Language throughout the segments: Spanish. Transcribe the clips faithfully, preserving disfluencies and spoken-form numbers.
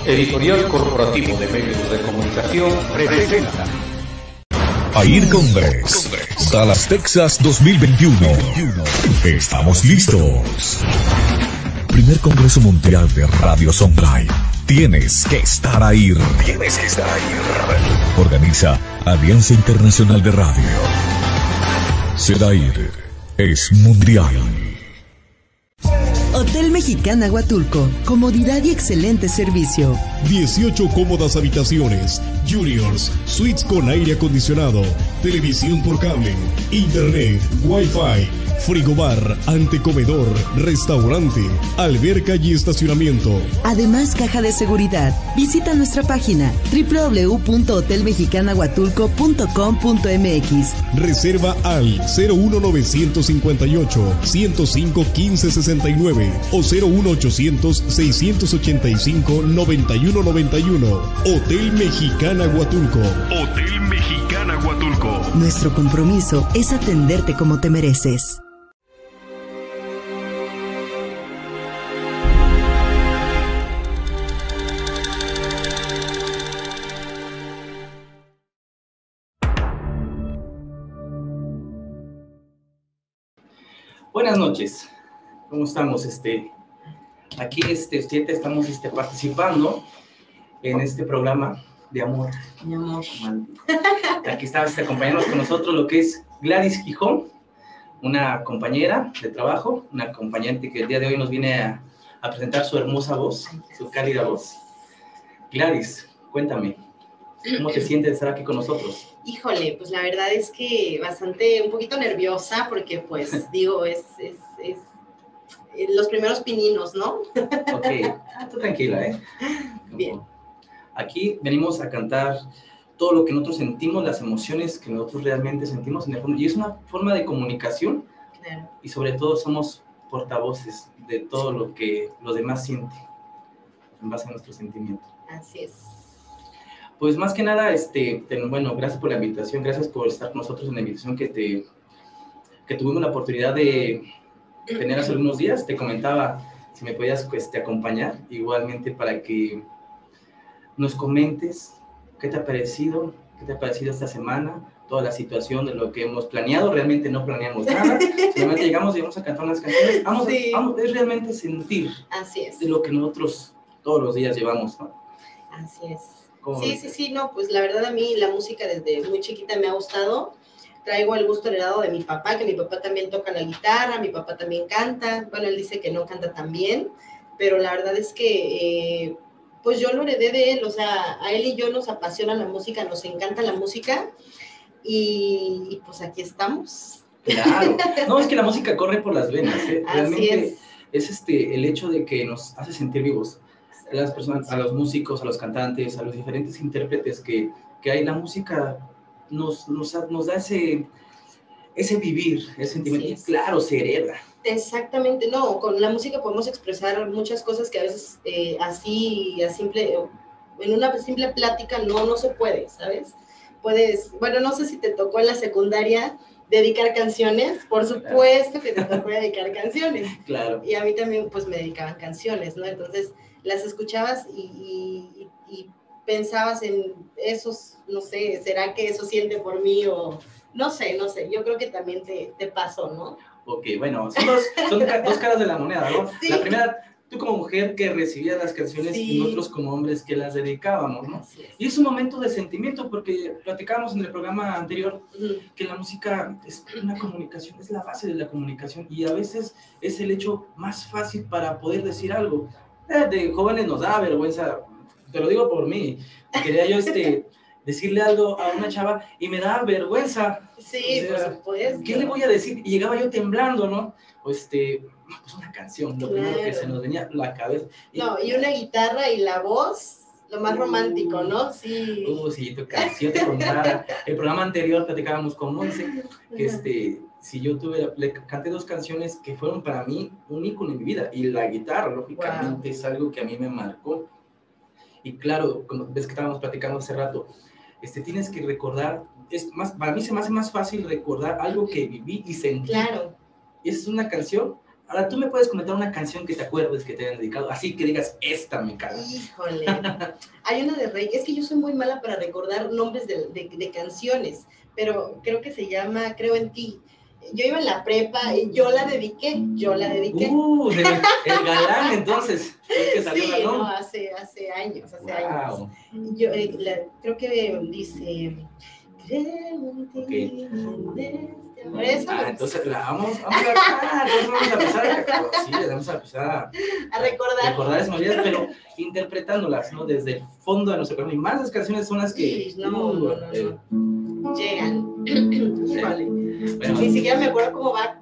Editorial Corporativo de Medios de Comunicación presenta AIR Congress, Dallas, Texas dos mil veintiuno. Estamos listos. Primer Congreso Mundial de Radios Online. Tienes que estar ahí. Tienes que estar ahí. Organiza Alianza Internacional de Radio. SEDAIR es mundial. Hotel Mexicana Huatulco, comodidad y excelente servicio. dieciocho cómodas habitaciones, juniors, suites con aire acondicionado, televisión por cable, internet, wifi, frigobar, antecomedor, restaurante, alberca y estacionamiento. Además, caja de seguridad. Visita nuestra página doble u doble u doble u punto hotel mexicana huatulco punto com punto m x. Reserva al cero uno nueve cinco ocho, ciento cinco, quince sesenta y nueve o cero uno ochocientos, seiscientos ochenta y cinco, noventa y uno noventa y uno. Hotel Mexicana Huatulco. Hotel Mexicana Huatulco. Nuestro compromiso es atenderte como te mereces. Buenas noches, ¿cómo estamos? Este, aquí este, este, estamos este, participando en este programa de amor. Mi amor. Aquí está este, acompañándonos con nosotros lo que es Gladys Gijón, una compañera de trabajo, una acompañante que el día de hoy nos viene a, a presentar su hermosa voz, su cálida voz. Gladys, cuéntame, ¿cómo te sientes de estar aquí con nosotros? Híjole, pues la verdad es que bastante, un poquito nerviosa, porque pues, digo, es, es, es, es los primeros pininos, ¿no? Ok, tú tranquila, ¿eh? Bien. Aquí venimos a cantar todo lo que nosotros sentimos, las emociones que nosotros realmente sentimos, en el fondo, y es una forma de comunicación, Claro. Y sobre todo somos portavoces de todo lo que los demás sienten, en base a nuestro sentimiento. Así es. Pues más que nada, este, te, bueno, gracias por la invitación, gracias por estar con nosotros en la invitación que, te, que tuvimos la oportunidad de tener hace algunos días. Te comentaba si me podías este, acompañar, igualmente para que nos comentes qué te ha parecido, qué te ha parecido esta semana, toda la situación de lo que hemos planeado. Realmente no planeamos nada, simplemente llegamos, llegamos a cantar unas canciones, vamos, Sí. a, vamos es realmente sentir Así es. de lo que nosotros todos los días llevamos, ¿no? Así es. ¿Cómo Sí, ves? sí, sí, no, pues la verdad a mí la música desde muy chiquita me ha gustado. Traigo el gusto heredado de mi papá, que mi papá también toca la guitarra, mi papá también canta. Bueno, él dice que no canta tan bien, pero la verdad es que, eh, pues yo lo heredé de él, o sea, a él y yo nos apasiona la música, nos encanta la música, y, y pues aquí estamos. Claro, no, es que la música corre por las venas, ¿eh? Realmente Así es. es este, el hecho de que nos hace sentir vivos. A las personas, a los músicos, a los cantantes, a los diferentes intérpretes que, que hay, la música nos, nos, nos da ese, ese vivir, ese sentimiento, Sí, y claro, se hereda. Exactamente, no, con la música podemos expresar muchas cosas que a veces eh, así, a simple, en una simple plática no, no se puede, ¿sabes? Puedes, bueno, no sé si te tocó en la secundaria dedicar canciones, por supuesto que te tocó dedicar canciones, Claro. y a mí también pues me dedicaban canciones, ¿no? Entonces las escuchabas y, y, y pensabas en esos, no sé, ¿será que eso siente por mí? O no sé, no sé, yo creo que también te, te pasó, ¿no? Ok, bueno, son, dos, son dos caras de la moneda, ¿no? Sí. La primera, tú como mujer que recibías las canciones, Sí. y nosotros como hombres que las dedicábamos, ¿no? Así es. Y es un momento de sentimiento, porque platicábamos en el programa anterior Ujú. que la música es una comunicación, es la base de la comunicación, y a veces es el hecho más fácil para poder decir algo. Eh, de jóvenes nos da vergüenza, te lo digo por mí, quería yo este, decirle algo a una chava y me da vergüenza. Sí, O sea, por supuesto. ¿qué le voy a decir? Y llegaba yo temblando, ¿no? O este, pues una canción, lo primero que Claro. se nos venía a la cabeza. Y, No, y una guitarra y la voz, lo más Uh. romántico, ¿no? Sí. Uh, sí, tu canción te contara. El programa anterior platicábamos con Monse, que este, si yo tuve, le canté dos canciones que fueron para mí un ícono en mi vida, y la guitarra, lógicamente, Wow. es algo que a mí me marcó. Y claro, como ves que estábamos platicando hace rato, este, tienes que recordar, es más, para mí se me hace más fácil recordar algo que viví y sentí. Claro. Y esa es una canción Ahora, ¿tú me puedes comentar una canción que te acuerdes que te hayan dedicado? Así que digas, esta me encanta. Híjole. Hay una de Rey. Es que yo soy muy mala para recordar nombres de, de, de canciones, pero creo que se llama Creo en ti. Yo iba en la prepa y yo la dediqué, yo la dediqué. Uh, el, el galán, entonces. El que salió sí, galón. no, hace, hace años, hace Wow. años. Yo eh, la, creo que dice... Creo en ti, Okay. en este amor. Esa Ah, me- entonces la vamos, vamos a ah, entonces vamos a empezar a, sí, vamos a empezar a, a recordar. recordar esas melodías, pero interpretándolas, ¿no? Desde el fondo de nuestro corazón. Y más las canciones son las que Sí, no, no, no, eh, no. Llegan. Híjole. bueno, Ni siquiera me acuerdo cómo va.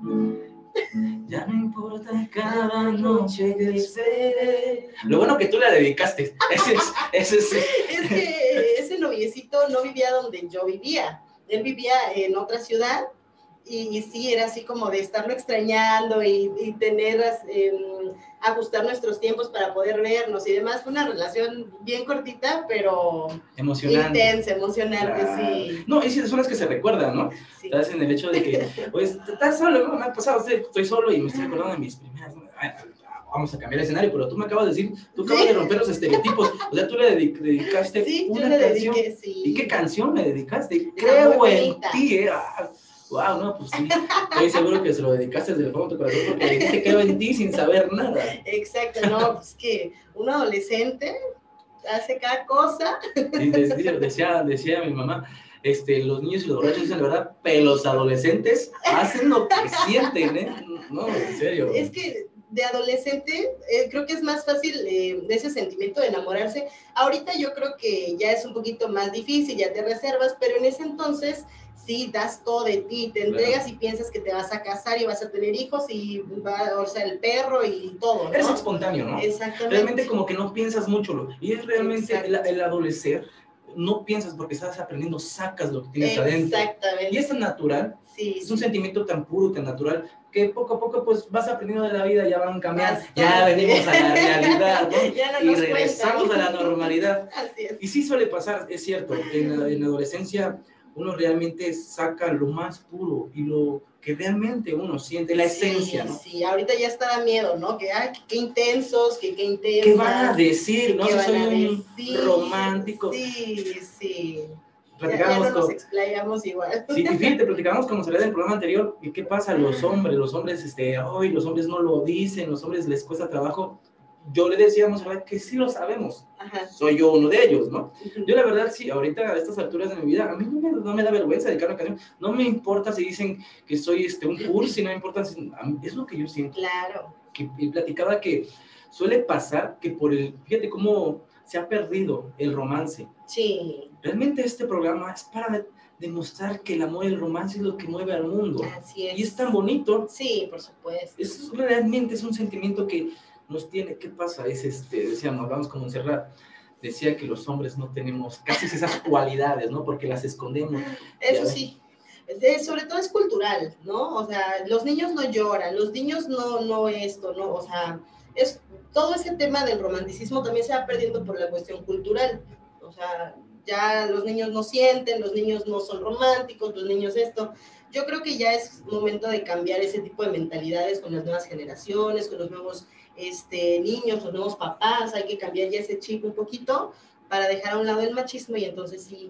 ya no importa cada noche que espere. Lo bueno que tú la dedicaste. Ese es, ese es. Es que ese noviecito no vivía donde yo vivía. Él vivía en otra ciudad y, y sí, era así como de estarlo extrañando y, y tener, eh, ajustar nuestros tiempos para poder vernos y demás. Fue una relación bien cortita, pero Emocionante. intensa, emocionante, Claro. sí. No, y sí, son las que se recuerdan, ¿no? sí. Estás en el hecho de que, pues, estás solo, ¿no? Me ha pasado, estoy, estoy solo y me estoy acordando de mis primeras. Ay, vamos a cambiar el escenario, pero tú me acabas de decir, tú acabas Sí. de romper los estereotipos. O sea, tú le dedic- dedicaste Sí, yo una le canción. dediqué, sí. ¿Y qué canción me dedicaste? Está Creo muy en bonita. ti, eh. Ah, wow, no, pues sí. Estoy seguro que se lo dedicaste desde el fondo de tu corazón porque dijiste creo en ti sin saber nada. Exacto, no, pues que un adolescente hace cada cosa. Y decía, decía, decía mi mamá, este, los niños y los borrachos dicen la verdad, pero los adolescentes hacen lo que sienten, ¿eh? No, en serio. Es que de adolescente eh, creo que es más fácil eh, de ese sentimiento de enamorarse. Ahorita yo creo que ya es un poquito más difícil, ya te reservas, pero en ese entonces sí das todo de ti, te entregas y piensas que te vas a casar y vas a tener hijos y va, o sea, el perro y todo, ¿no? Eres espontáneo, ¿no? Exactamente. Realmente como que no piensas mucho, lo- y es realmente el, Exacto. el adolecer, no piensas porque estás aprendiendo, sacas lo que tienes adentro. Exactamente. Y es tan natural, Sí, es un sentimiento tan puro, tan natural, que poco a poco pues vas aprendiendo de la vida, ya van cambiando, Bastante. ya venimos a la realidad, ¿no? Ya no Y nos regresamos cuentan. a la normalidad. Así es. Y sí suele pasar, es cierto, en la, en la adolescencia uno realmente saca lo más puro y lo que realmente uno siente, la esencia, sí, ¿no? Sí, ahorita ya está da miedo, ¿no? Que, ay, qué intensos, que qué intensas. ¿Qué van a decir? No ¿Qué sé, van soy a un decir? romántico. Sí, sí. Ya, ya Platicábamos no nos con... explayamos igual. Sí, y fíjate, platicábamos con Soledad en el programa anterior, y qué pasa, los hombres, los hombres, este, hoy los hombres no lo dicen, los hombres les cuesta trabajo. Yo le decía a Monserrat que sí lo sabemos, Ajá. soy yo uno de ellos, ¿no? Yo la verdad sí, ahorita a estas alturas de mi vida, a mí no me, no me da vergüenza dedicar una canción, no me importa si dicen que soy este, un cursi, no me importa, si, a mí, es lo que yo siento. Claro. Que, y platicaba que suele pasar que por el, fíjate cómo se ha perdido el romance. Sí. Realmente este programa es para demostrar que el amor y el romance es lo que mueve al mundo. Así es. Y es tan bonito, Sí, por supuesto. es realmente es un sentimiento que nos tiene, ¿qué pasa? Es este, decíamos, hablamos con Monserrat, decía que los hombres no tenemos casi esas cualidades, ¿no? Porque las escondemos. Eso Ya sí. Es- sobre todo es cultural, ¿no? O sea, los niños no lloran, los niños no, no esto, ¿no? O sea, es todo ese tema del romanticismo también se va perdiendo por la cuestión cultural. O sea, ya los niños no sienten, los niños no son románticos, los niños esto. Yo creo que ya es momento de cambiar ese tipo de mentalidades con las nuevas generaciones, con los nuevos este, niños, los nuevos papás. Hay que cambiar ya ese chip un poquito para dejar a un lado el machismo y entonces sí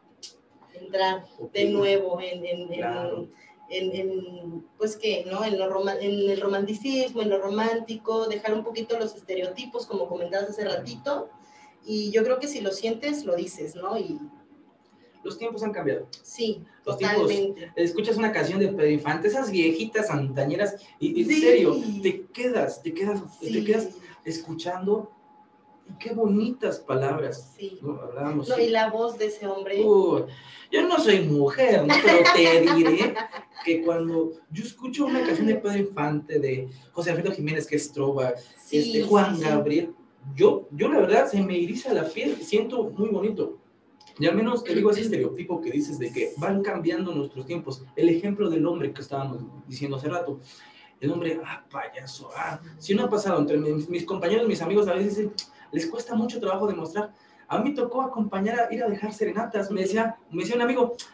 entrar de nuevo en, en, Claro. en, en, en pues qué, ¿no? En, lo roma- en el romanticismo, en lo romántico, dejar un poquito los estereotipos, como comentabas hace ratito, y yo creo que si lo sientes, lo dices, ¿no? Y Los tiempos han cambiado. sí, Los totalmente. Escuchas una canción de Pedro Infante, esas viejitas antañeras, y en Sí. serio, te quedas, te quedas, Sí, te quedas escuchando, y qué bonitas palabras. sí. ¿No? Hablábamos. No, y la voz de ese hombre. Uh, yo no soy mujer, ¿no? Pero te diré que cuando yo escucho una canción de Pedro Infante, de José Alfredo Jiménez, que es trova, Sí, este, Juan sí, sí. Gabriel, yo, yo la verdad se me eriza la piel, siento muy bonito. Y al menos te digo ese estereotipo que dices de que van cambiando nuestros tiempos. El ejemplo del hombre que estábamos diciendo hace rato. El hombre, ah, payaso, ah. Si no ha pasado entre mis, mis compañeros, mis amigos, a veces les cuesta mucho trabajo demostrar. A mí me tocó acompañar a ir a dejar serenatas. Me decía, me decía un amigo,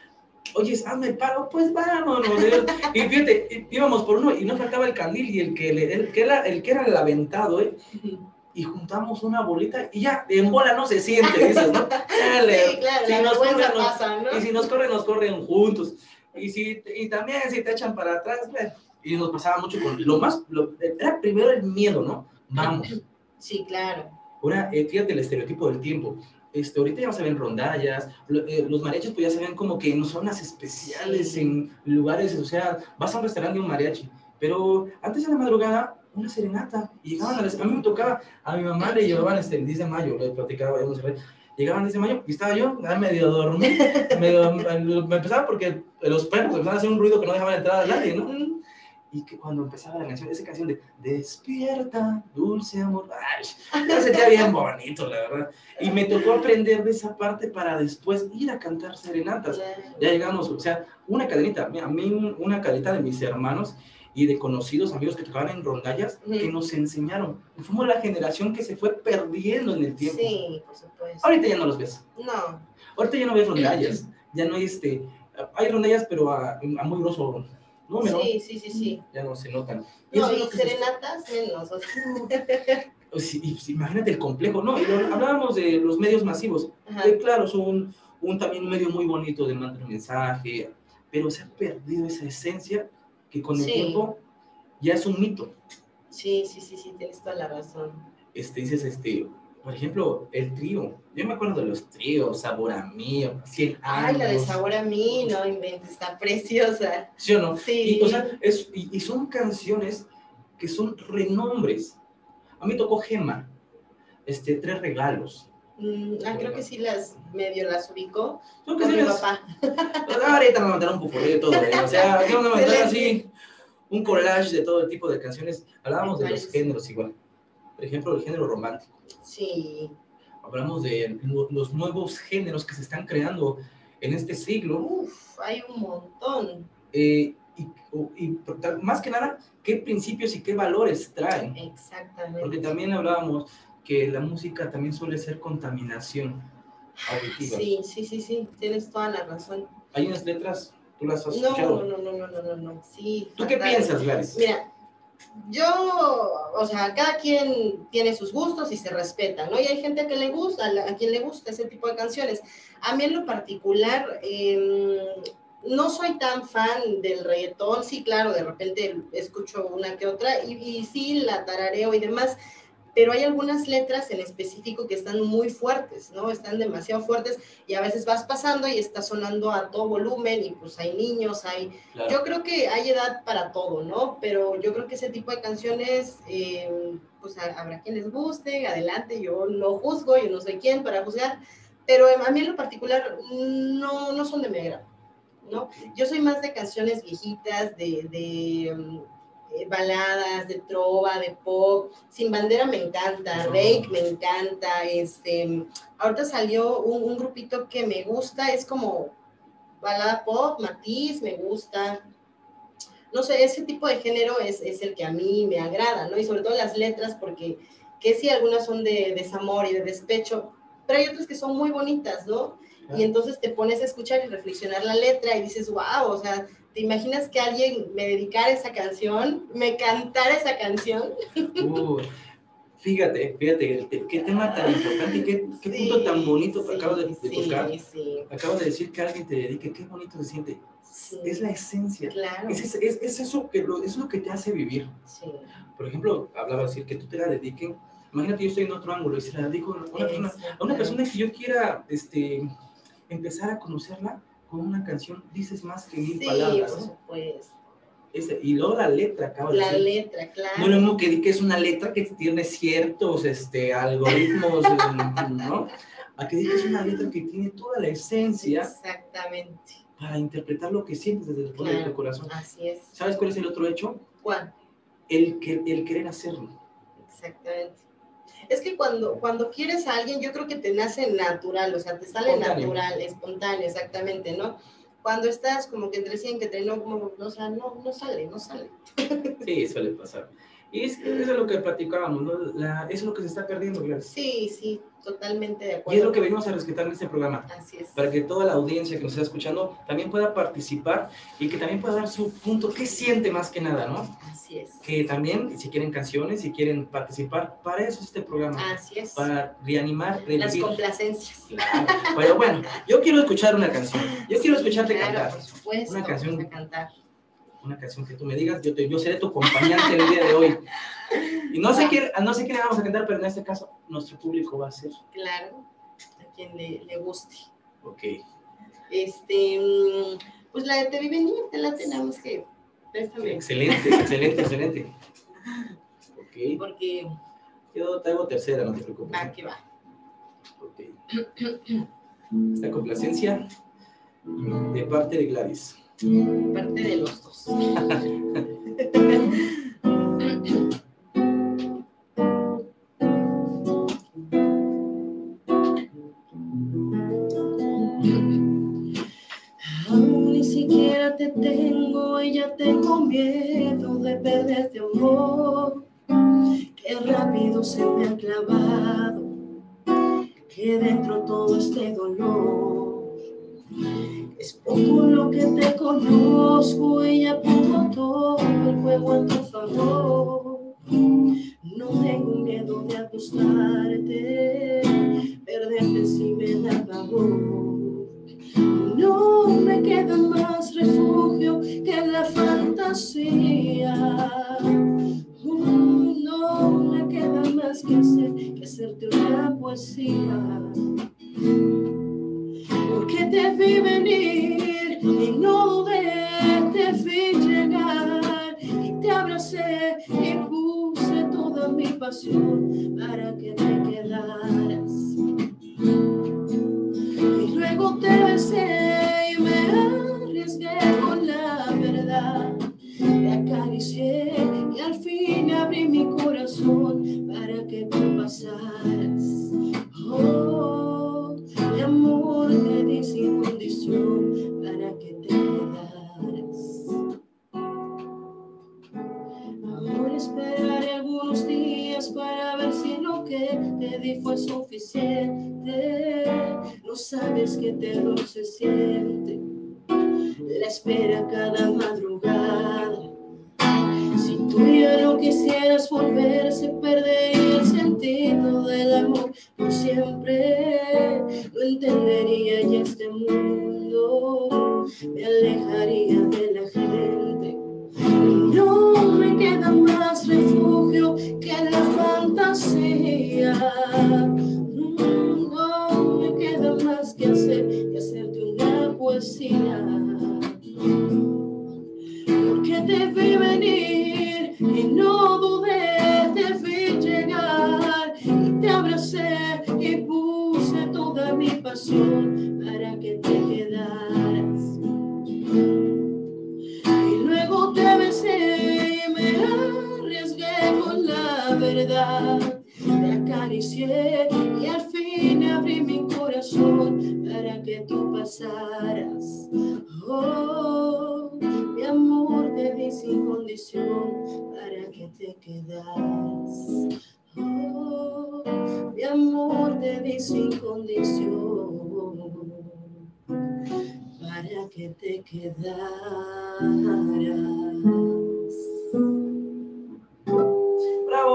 oye, hazme el paro, pues vámonos. Y fíjate, íbamos por uno y no faltaba el candil y el que, le, el que, era, el que era el aventado, ¿eh? Y juntamos una bolita y ya, en bola no se siente, dices, ¿no? Dale, sí, claro, si la nos corren, vergüenza nos, pasa, ¿no? y si nos corren, nos corren juntos. Y, si, y también si te echan para atrás, bueno, y nos pasaba mucho con lo más, lo, era primero el miedo, ¿no? Vamos. Sí, claro. Ahora, eh, fíjate el estereotipo del tiempo. Este, ahorita ya se ven rondallas, lo, eh, los mariachis pues ya se ven como que en zonas especiales, Sí. en lugares, o sea, vas a un restaurante de un mariachi, pero antes de la madrugada, una serenata, y llegaban a las, a mí me tocaba, a mi mamá le llevaban este, el diez de mayo, le platicaba, llegaban el diez de mayo, y estaba yo, medio dormido, medio, me empezaba porque los perros empezaban a hacer un ruido que no dejaban entrar a nadie, ¿no? Y que cuando empezaba la canción, esa canción de Despierta, dulce amor, ay, me sentía bien bonito, la verdad. Y me tocó aprender de esa parte para después ir a cantar serenatas. Claro. Ya llegamos, o sea, una cadenita, a mí una cadenita de mis hermanos y de conocidos amigos que tocaban en rondallas, uh-huh. que nos enseñaron. Fuimos la generación que se fue perdiendo en el tiempo. Sí, por supuesto. Ahorita ya no los ves. No. Ahorita ya no ves rondallas, ya no hay este, hay rondallas pero a, a muy grosso número. Sí, sí, sí, sí. Ya no se notan. Y no, y serenatas se... menos. O sea. Sí, y, imagínate el complejo, ¿no? Y lo, hablábamos de los medios masivos, Ajá. que claro, son un, también un medio muy bonito de mandar un mensaje, pero se ha perdido esa esencia que con el sí. tiempo ya es un mito. Sí, sí, sí, sí, tienes toda la razón. Este, dices, este, por ejemplo, el trío. Yo me acuerdo de los tríos, Sabor a Mí, cien años. Ay, la de Sabor a Mí, no inventes, está preciosa. ¿Sí o no? Sí. Y, o sea, es, y, y son canciones que son renombres. A mí tocó Gema, este, Tres Regalos. Mm, ah, creo que sí las medio las ubicó con mi las... papá. Ahorita me mandaron un pupurrí de todo, ¿eh? O sea, yo me mandaron así un collage de todo el tipo de canciones. Hablábamos de los géneros igual. Por ejemplo, el género romántico. Sí. Hablamos de los nuevos géneros que se están creando en este siglo. Uf, hay un montón. Eh, y, y más que nada, ¿qué principios y qué valores traen? Exactamente. Porque también hablábamos que la música también suele ser contaminación auditiva. Sí, sí, sí, sí, tienes toda la razón. Hay unas letras, ¿tú las has no, escuchado? No, no, no, no, no, no, sí. ¿Tú fatal. Qué piensas, Gladys? Mira, yo, o sea, cada quien tiene sus gustos y se respeta, ¿no? Y hay gente que le gusta, a quien le gusta ese tipo de canciones. A mí en lo particular, eh, no soy tan fan del reggaetón, sí, claro, de repente escucho una que otra y, y sí, la tarareo y demás, pero hay algunas letras en específico que están muy fuertes, ¿no? Están demasiado fuertes y a veces vas pasando y está sonando a todo volumen y pues hay niños, hay... Claro. Yo creo que hay edad para todo, ¿no? Pero yo creo que ese tipo de canciones, eh, pues habrá quien les guste, adelante, yo no juzgo, yo no soy quien para juzgar, pero a mí en lo particular no, no son de mi agrado, ¿no? Yo soy más de canciones viejitas, de... de um, Eh, baladas, de trova, de pop. Sin Bandera me encanta, no. Rake me encanta, este, ahorita salió un, un grupito que me gusta, es como balada pop, Matiz, me gusta, no sé, ese tipo de género es, es el que a mí me agrada, ¿no? Y sobre todo las letras, porque que sí, algunas son de desamor y de despecho, pero hay otras que son muy bonitas, ¿no? Y entonces te pones a escuchar y reflexionar la letra y dices, wow, o sea, ¿te imaginas que alguien me dedicara esa canción, me cantara esa canción? Uh, fíjate, fíjate, qué tema tan importante y qué, qué sí, punto tan bonito sí, acabo de, de sí, tocar. Sí. Acabo de decir que alguien te dedique, qué bonito se siente. Sí. Es la esencia. Claro. Es, es, es, eso que lo, es lo que te hace vivir. Sí. Por ejemplo, hablaba de decir que tú te la dediquen. Imagínate, yo estoy en otro ángulo y se la dedico a una, persona, a una persona que yo quiera este, empezar a conocerla con una canción, dices más que mil sí, palabras. Por supuesto. Ese, y luego la letra, acabo de La decir. letra, claro. No es lo mismo que, que es una letra que tiene ciertos este, algoritmos, ¿no? A que diga que es una letra que tiene toda la esencia. Exactamente. Para interpretar lo que sientes desde el fondo claro, de tu corazón. Así es. ¿Sabes cuál es el otro hecho? ¿Cuál? El, que, el querer hacerlo. Exactamente. Es que cuando, cuando quieres a alguien, yo creo que te nace natural, o sea, te sale espontáneo. natural, espontáneo, exactamente, ¿no? Cuando estás como que entre sí, que entre no, como, o sea, no, no sale, no sale. Sí, suele pasar. Y es, eso es lo que platicábamos, ¿no? La, eso es lo que se está perdiendo, Gladys. Sí, sí, totalmente de acuerdo. Y es lo que venimos a rescatar en este programa. Así es. Para que toda la audiencia que nos está escuchando también pueda participar y que también pueda dar su punto, qué siente más que nada, ¿no? Así es. Que también, si quieren canciones, si quieren participar, para eso es este programa. Así es. Para reanimar, revivir. Las complacencias. Claro. Pero bueno, yo quiero escuchar una canción. Yo quiero escucharte claro, cantar. por supuesto, Una canción. vamos a cantar. Una canción que tú me digas, yo, te, yo seré tu acompañante el día de hoy. Y no sé, qué, no sé qué le vamos a cantar, pero en este caso, nuestro público va a ser. Claro, a quien le, le guste. Ok. Este, pues la de Te vi venir, te la tenemos que... Préstame. Excelente, excelente, excelente. Ok. Porque... Yo te hago tercera, no te preocupes. Va, que va. Ok. Esta complacencia de parte de Gladys. Parte de los dos. Aún ni siquiera te tengo y ya tengo miedo de perderte, amor. Qué rápido se me ha clavado, que dentro todo este dolor. Es poco lo que te conozco y ya pongo todo el juego a tu favor. No tengo miedo de acostarte, perderte si me da pavor. No me queda más refugio que la fantasía. No me queda más que hacer que hacerte una poesía. Porque te vi venir y no dudé, te vi llegar y te abracé y puse toda mi pasión para que te quedaras. Y luego te besé y me arriesgué con la verdad. Te acaricié y al fin abrí mi corazón para que tú pasaras. Oh, mi amor te di sin condición para que te quedaras. Ahora esperaré algunos días para ver si lo que te di fue suficiente. No sabes qué terror se siente la espera cada madrugada. Si tú ya no quisieras volver, se perdería el sentido del amor por siempre. No entendería ya este mundo, me alejaría de la gente. No me queda más refugio que la fantasía. No me queda más que hacer que hacerte una poesía. Porque te vi venir y no dudé, te vi llegar y te abracé y puse toda mi pasión para que te quedaras. Y luego te besé y me arriesgué con la verdad. Te acaricié y al fin abrí mi corazón para que tú pasaras. Oh, mi amor te di sin condición para que te quedaras. Oh, mi amor te di sin condición para que te quedaras. ¡Bravo!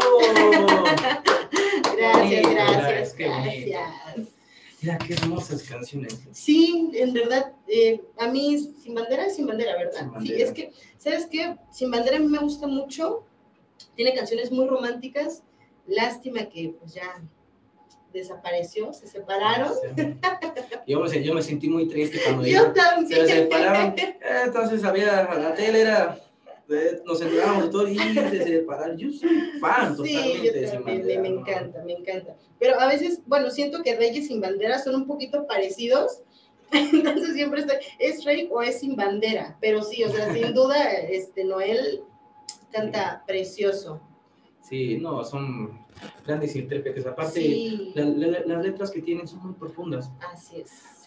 Gracias, Bonito, gracias, qué bonito. gracias. Mira qué hermosas canciones. Sí, en verdad, eh, a mí Sin Bandera es Sin Bandera, ¿verdad? Sin Bandera. Sí, es que, ¿sabes qué? Sin Bandera a mí me gusta mucho, tiene canciones muy románticas, lástima que pues ya desapareció, se separaron. Sí. Yo, me, yo me sentí muy triste cuando Yo también. se separaron. Eh, entonces había, la tele era, eh, nos enterábamos de todo y se separaron. Yo soy fan Sí, totalmente yo de Sin también, Bandera, me, me ¿no? encanta, me encanta. Pero a veces, bueno, siento que Reyes Sin Bandera son un poquito parecidos, entonces siempre estoy, ¿es Rey o es Sin Bandera? Pero sí, o sea, sin duda, este, Noel canta precioso. Sí, no, son grandes intérpretes. Aparte, Sí. la- la- las letras que tienen son muy profundas. Así es.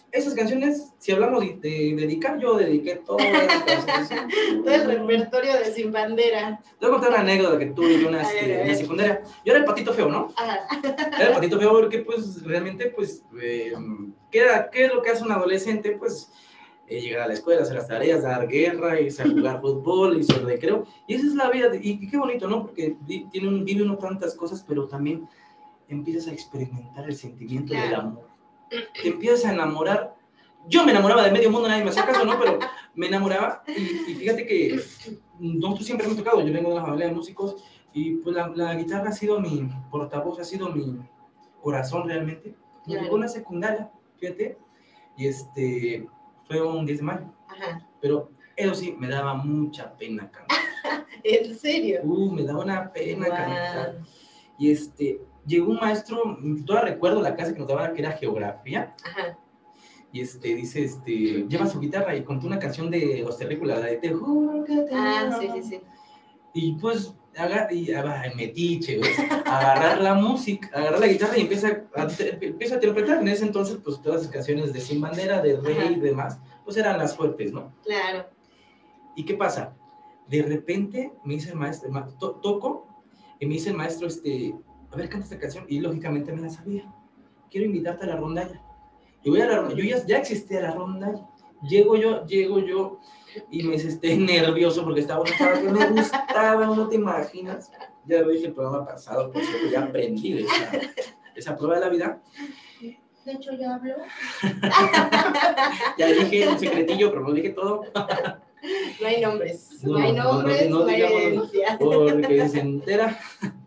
esas canciones, si hablamos de, de dedicar, yo dediqué todas las canciones. Todo el repertorio de Sin Bandera. Te voy a contar una anécdota que tuve yo en la, A ver, este, a en la ver. secundaria. Yo era el patito feo, ¿no? Ajá. Era el patito feo porque, pues, realmente, pues, eh, ¿qué, era, ¿qué es lo que hace un adolescente? Pues, eh, llegar a la escuela, hacer las tareas, dar guerra, irse a jugar fútbol, irse al recreo. Y esa es la vida, de, y, y qué bonito, ¿no? Porque vi, tiene un, vive uno tantas cosas, pero también empiezas a experimentar el sentimiento Claro. del amor. Te empiezas a enamorar. Yo me enamoraba de medio mundo, nadie me hacía caso, ¿no? Pero me enamoraba y, y fíjate que nosotros siempre hemos tocado, yo vengo de una familia de músicos y pues la, la guitarra ha sido mi portavoz, ha sido mi corazón realmente. Me Claro. llegó una secundaria, fíjate, y este, fue un diez de mayo, Ajá. pero eso sí, me daba mucha pena cantar. ¿En serio? Uh, me daba una pena Guau. cantar. Y este, llegó un maestro, todavía recuerdo la clase que nos daba, que era geografía, Ajá. y este, dice, este, lleva su guitarra y contó una canción de Los Terrícolas, la de Te juro que te Ah, amo. sí, sí, sí. Y pues, agar, y, ah, metiche, ¿ves? Agarrar la música, agarrar la guitarra y empieza a, empieza a interpretar. En ese entonces, pues, todas las canciones de Sin Bandera, de Rey Ajá. y demás, pues eran las fuertes, ¿no? Claro. ¿Y qué pasa? De repente me dice el maestro, ma- to, toco, y me dice el maestro, este, a ver, canta esta canción, y lógicamente me la sabía. Quiero invitarte a la rondalla. Y voy a la rondalla, yo ya, ya existía la rondalla. Llego yo, llego yo, y me dice, esté nervioso porque estaba, no me gustaba, no te imaginas. Ya lo dije el programa pasado, por cierto, ya aprendí de esa, esa prueba de la vida. De hecho, ya habló. Ya dije un secretillo, pero no dije todo. No hay nombres. No, No, hay no, no, nombres, no no, hay digamos- evidencia. Porque se entera.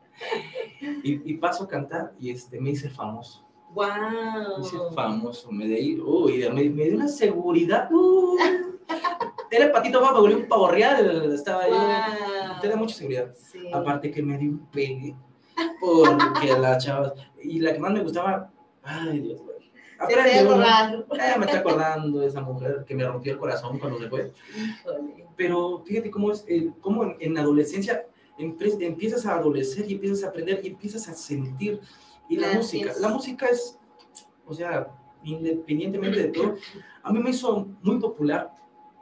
Y, y paso a cantar y este, me hice famoso. Me hice Wow. famoso. Me de uy, me, me dio una seguridad. Uh, era el patito feo, me volví un pavo real. Estaba yo. Te da mucha seguridad. Sí. Aparte que me dio un pegue. Porque las chavas. Y la que más me gustaba. Ay, Dios mío. Se te Aprende uno. acordando. Eh, me está acordando de esa mujer que me rompió el corazón cuando se fue. Híjole. Pero fíjate cómo es, eh, cómo en, en la adolescencia empie- empiezas a adolecer y empiezas a aprender y empiezas a sentir. Y la Así música, es. la música es, o sea, independientemente de todo, a mí me hizo muy popular.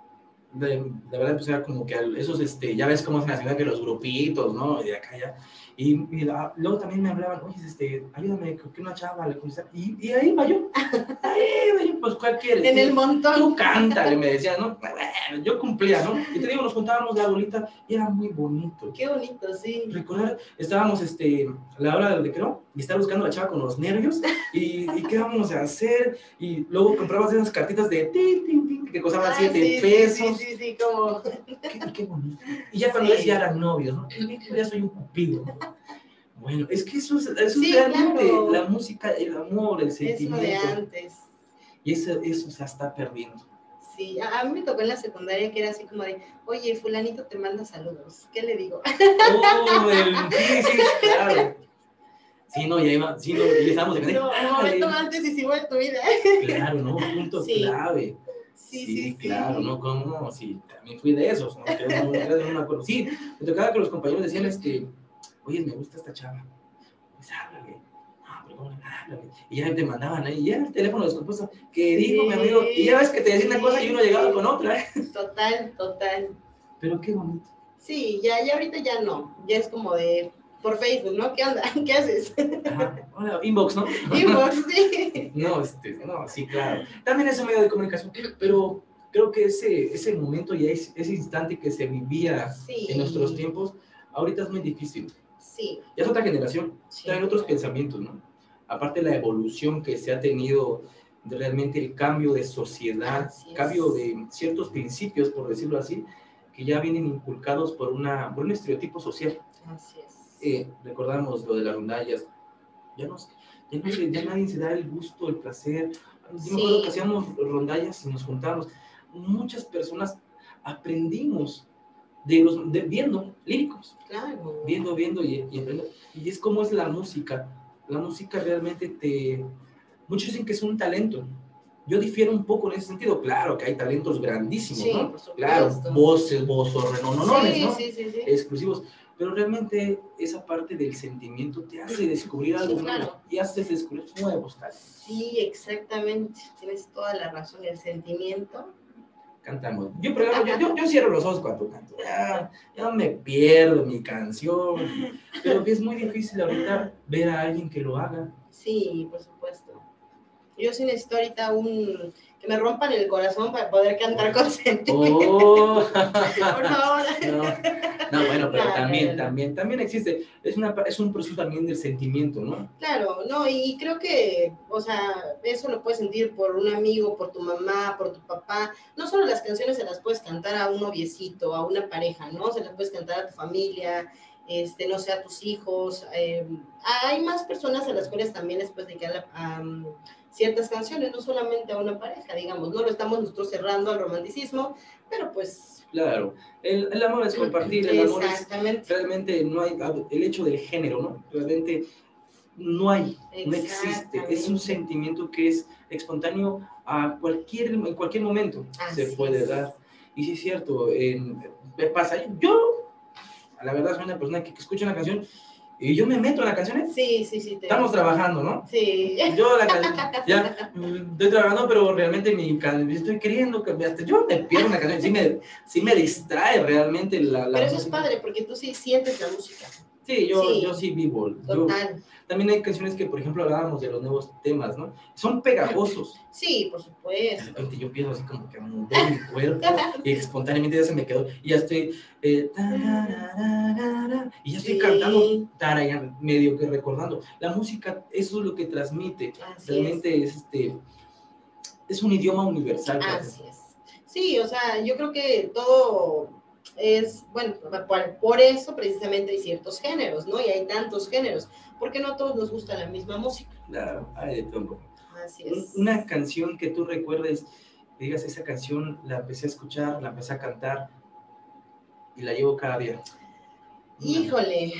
De, de verdad, pues era como que al- esos, este, ya ves cómo es en la ciudad que los grupitos, ¿no? Y de acá ya. Y, y la- luego también me hablaban, oye, este, ayúdame, creo que una chava le contesta. Y, y ahí va yo. Ahí va yo, pues, ¿cuál quieres? En el Tú montón. cántale, me decía, ¿no? Bueno, yo cumplía, ¿no? Y te digo, nos juntábamos la bolita y era muy bonito. Qué bonito, sí. Recordar, estábamos, este, a la hora del recreo y estaba buscando a la chava con los nervios y, y qué vamos a hacer. Y luego comprabas esas cartitas de tin, tin, tin, que costaban Ah, siete sí, sí, pesos. Sí, sí, sí, como. Qué, qué bonito. Y ya cuando Sí. ves, ya eran novios, ¿no? Ya soy un cupido. Bueno, es que eso es, eso Sí, es realmente claro. la música, el amor, el Eso de sentimiento. antes. Y eso, eso se está perdiendo. Sí, a, a mí me tocó en la secundaria que era así como de, oye, fulanito te manda saludos. ¿Qué le digo? Oh, el, sí, sí, claro. Sí, no, ya iba, sí, no, ya estábamos en No, un momento antes y sigo en tu vida. Claro, ¿no? Un punto Sí. clave. Sí, Sí, sí, sí. claro, ¿no? ¿Cómo? Sí, también fui de esos, ¿no? Que no, no me acuerdo. Sí, me tocaba que los compañeros decían, este, oye, me gusta esta chava. Pues háblale. No, pero ¿cómo? Háblale. Y ya te mandaban ahí, y ya el teléfono descompuesto, que dijo mi amigo, y ya ves que te decían una cosa y uno llegaba con otra, ¿eh? Total, total. Pero qué bonito. Sí, ya, ya ahorita ya no. Ya es como de por Facebook, ¿no? ¿Qué onda? ¿Qué haces? Ajá. Hola, inbox, ¿no? Inbox, sí. No, este, no, sí, claro. También es un medio de comunicación, pero creo que ese, ese momento y ese, ese instante que se vivía Sí. en nuestros tiempos, ahorita es muy difícil. Sí. Ya es otra generación, Sí. traen otros pensamientos, ¿no? Aparte la evolución que se ha tenido, de realmente el cambio de sociedad, Así es. cambio de ciertos principios, por decirlo así, que ya vienen inculcados por, una, por un estereotipo social. Así es. Eh, recordamos lo de las rondallas, ya, nos, ya, no se- ya nadie se da el gusto, el placer. Yo me Sí. acuerdo que hacíamos rondallas y nos juntábamos. Muchas personas aprendimos de los, de, viendo líricos, Claro. viendo, viendo y, y aprendiendo. Y es como es la música. La música realmente te... Muchos dicen que es un talento. Yo difiero un poco en ese sentido. Claro que hay talentos grandísimos, Sí, ¿no? por supuesto. Claro, voces, voces, renonones, sí, ¿no? sí, sí, sí. Exclusivos. pero realmente esa parte del sentimiento te hace descubrir algo Sí, claro. nuevo y haces descubrir nuevos talentos. Sí, exactamente, tienes toda la razón, el sentimiento. Cantamos. Yo, por ejemplo, yo, yo, yo cierro los ojos cuando canto. Ya, ya me pierdo mi canción. Pero que es muy difícil ahorita ver a alguien que lo haga. Sí, por supuesto. Yo sí necesito ahorita un... que me rompan el corazón para poder cantar con sentimiento. Oh. Por favor. No, no, bueno, pero No, también, no, no. también, también existe. Es, una, es un proceso también del sentimiento, ¿no? Claro, no, y creo que, o sea, eso lo puedes sentir por un amigo, por tu mamá, por tu papá. No solo las canciones se las puedes cantar a un noviecito, a una pareja, ¿no? Se las puedes cantar a tu familia, este, no sé, a tus hijos. Eh, hay más personas a las cuales también les puedes dedicar a, um, ciertas canciones, no solamente a una pareja, digamos, no lo estamos nosotros cerrando al romanticismo, pero pues... Claro, el, el amor es compartir, el amor es... Exactamente. Realmente no hay, el hecho del género, ¿no? Realmente no hay, no existe, es un sentimiento que es espontáneo a cualquier, en cualquier momento. Así se puede es. dar. Y sí es cierto, en, me pasa, yo, a la verdad soy una persona que, que escucha una canción y yo me meto en la canción, ¿eh? Sí, sí, sí. Te... Estamos trabajando, ¿no? Sí. Yo la canción, ya, estoy trabajando, pero realmente mi canción, estoy queriendo que hasta yo me pierdo en la canción, sí me, sí me distrae realmente la, la Pero eso música. es padre, porque tú sí sientes la música. Sí, yo Sí. sí, yo sí vivo. Total. Yo, también hay canciones que, por ejemplo, hablábamos de los nuevos temas, ¿no? Son pegajosos. Sí, por De supuesto. repente yo empiezo así como que a mover mi cuerpo y espontáneamente ya se me quedó y ya estoy eh, tarararara, y ya estoy Sí. cantando, tarareando, medio que recordando. La música, eso es lo que transmite. Así Realmente es. es este es un idioma universal. Así es. Sí, o sea, yo creo que todo es, bueno, por, por eso precisamente hay ciertos géneros, ¿no? Y hay tantos géneros, porque no a todos nos gusta la misma música. Claro, hay de todo. Así es. Una canción que tú recuerdes, que digas, esa canción la empecé a escuchar, la empecé a cantar y la llevo cada día. Híjole,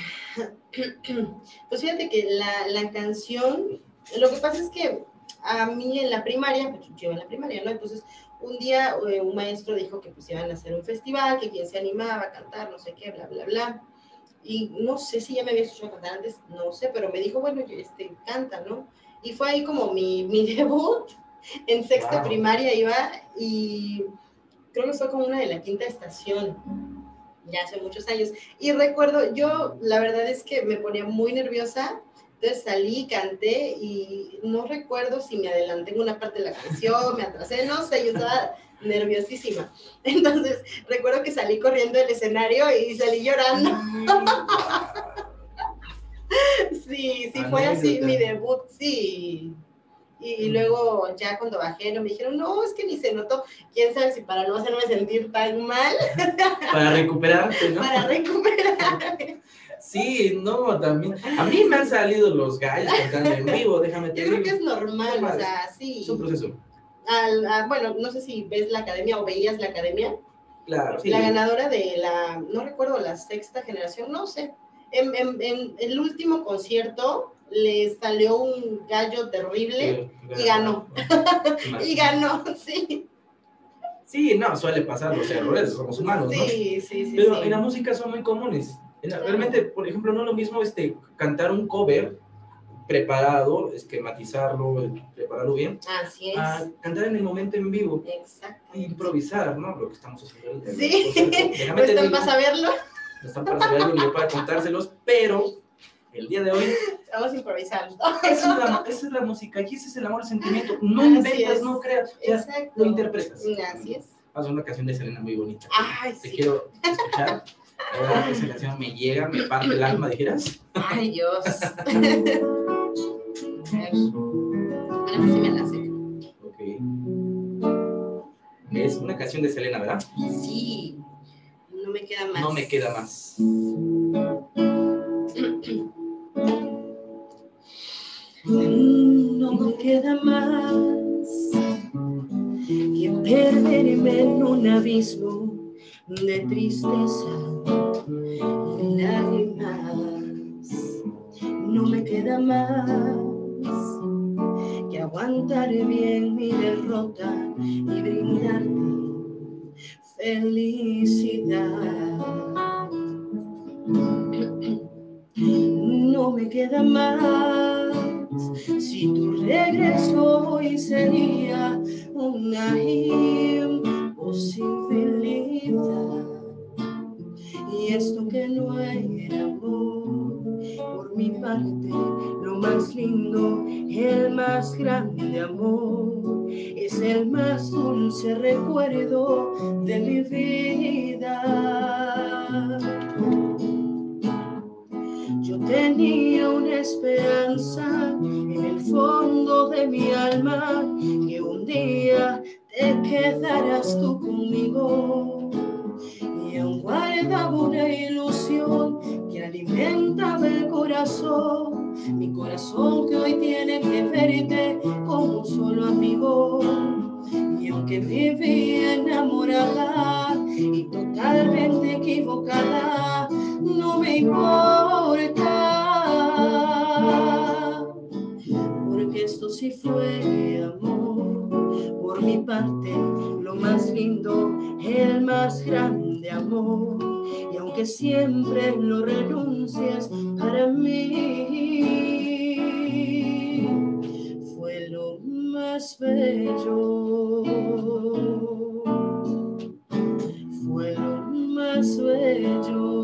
pues fíjate que la, la canción, lo que pasa es que a mí en la primaria, pues yo en la primaria, ¿no? Entonces, un día eh, un maestro dijo que pues iban a hacer un festival, que quien se animaba a cantar, no sé qué, bla, bla, bla. Y no sé si ya me había escuchado cantar antes, no sé, pero me dijo, bueno, este, canta, ¿no? Y fue ahí como mi, mi debut, en sexto Wow. primaria iba, y creo que fue como una de la quinta estación, ya hace muchos años. Y recuerdo, yo la verdad es que me ponía muy nerviosa, entonces salí, canté, y no recuerdo si me adelanté en una parte de la canción, me atrasé, no sé, yo estaba nerviosísima. Entonces, recuerdo que salí corriendo del escenario y salí llorando. Sí, sí, fue así mi debut, sí. Y, y luego ya cuando bajé, no me dijeron, no, es que ni se notó. Quién sabe si para no hacerme sentir tan mal. Para recuperarte, ¿no? Para recuperarme. Sí, no, también. A mí me han salido los gallos cantando en vivo, déjame te Yo digo. creo que es normal, Normal. o sea, sí. Es un proceso. Al, a, bueno, no sé si ves la academia o veías la academia. Claro, sí. La ganadora de la, no recuerdo, la sexta generación, no sé. En, en, en el último concierto le salió un gallo terrible Sí, y ganó. Imagínate. Y ganó, sí. Sí, no, suele pasar los errores, somos humanos, ¿no? Sí, sí, sí. Pero sí. en la música son muy comunes. En la- Claro. Realmente, por ejemplo, no es lo mismo este, cantar un cover preparado, esquematizarlo, prepararlo bien, Así es. a cantar en el momento en vivo, Exacto. improvisar, ¿no? Lo que estamos haciendo ahorita. Sí, Por cierto, déjame ¿no te están digo, para saberlo? no están para saber algo ni yo para contárselos, pero el día de hoy, Estamos improvisando. esa es la, esa es la música y ese es el amor, el sentimiento. No Así inventas, es. no creas, o sea, Exacto. lo interpretas. Así es. Vamos a una canción de Selena muy bonita. Ay, Te sí. quiero escuchar. La verdad que esa canción me llega, me parte el alma, dijeras. Ay, Dios. A ver. Bueno, pues sí me la sé. Ok. Es una canción de Selena, ¿verdad? Sí. No me queda más. No me queda más. No me queda más que perderme en un abismo de tristeza y lágrimas. No me queda más que aguantar bien mi derrota y brindarte felicidad. No me queda más. Si tu regreso hoy sería una imposibilidad. Y esto que no era amor, por mi parte, lo más lindo, el más grande amor, es el más dulce recuerdo de mi vida. Yo tenía una esperanza en el fondo de mi alma, que un día te quedarás tú conmigo. Y aún guardaba una ilusión que alimentaba el corazón, mi corazón que hoy tiene que verte como un solo amigo. Y aunque vivía enamorada y totalmente equivocada, no me importa, porque esto sí fue amor. Por mi parte, lo más lindo, el más grande amor. Y aunque siempre lo renuncies, para mí fue lo más bello. Fue lo más bello.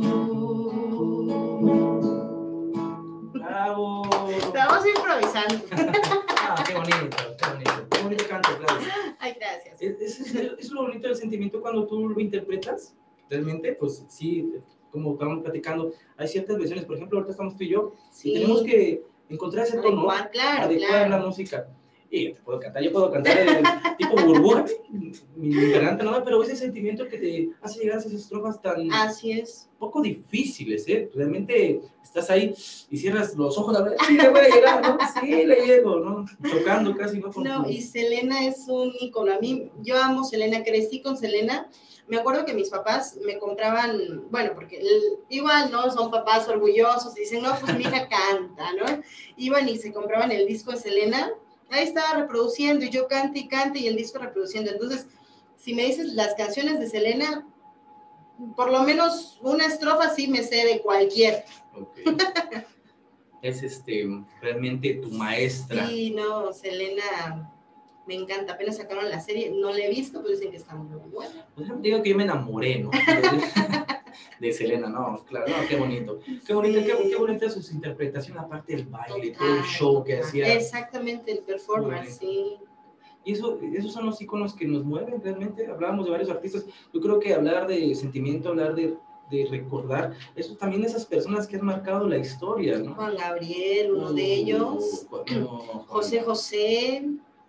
¡Bravo! Estamos improvisando. Ah, qué bonito, qué bonito. Qué bonito canto, claro. Ay, gracias. Es, es, es, es lo bonito del sentimiento cuando tú lo interpretas. Realmente, pues sí, como estamos platicando, hay ciertas versiones. Por ejemplo, ahorita estamos tú y yo, Sí. y tenemos que encontrar ese tono, Adecuar, claro, adecuar claro. la música. Y te puedo cantar, yo puedo cantar el tipo burbuja, mi, mi garganta no, pero ese sentimiento que te hace llegar a esas estrofas tan Así es. poco difíciles, ¿eh? Realmente estás ahí y cierras los ojos a ver, sí le voy a llegar, ¿no? Sí le llego, ¿no? Chocando casi, ¿no? Con No, tu- y Selena es un ícono. A mí, yo amo Selena, crecí con Selena. Me acuerdo que mis papás me compraban, bueno, porque el- igual, ¿no? Son papás orgullosos y dicen, no, pues mi hija canta, ¿no? Iban y se compraban el disco de Selena. Ahí estaba reproduciendo y yo cante y cante y el disco reproduciendo. Entonces, si me dices las canciones de Selena, por lo menos una estrofa sí me sé de cualquier. Ok. Es este, realmente tu maestra. Sí, no, Selena me encanta. Apenas sacaron la serie, no la he visto, pero dicen que está muy buena. Pues digo que yo me enamoré, ¿no? De, de Selena, no, claro, no, qué bonito. Qué bonito, Sí. qué, qué bonita su interpretación, aparte del baile, todo el Total, show que total. hacía. Exactamente, el performance, sí. Y eso, esos son los íconos que nos mueven realmente. Hablábamos de varios artistas. Yo creo que hablar de sentimiento, hablar de, de recordar, eso también de esas personas que han marcado la historia, ¿no? Juan Gabriel, uno de ellos. Uh, no, José José.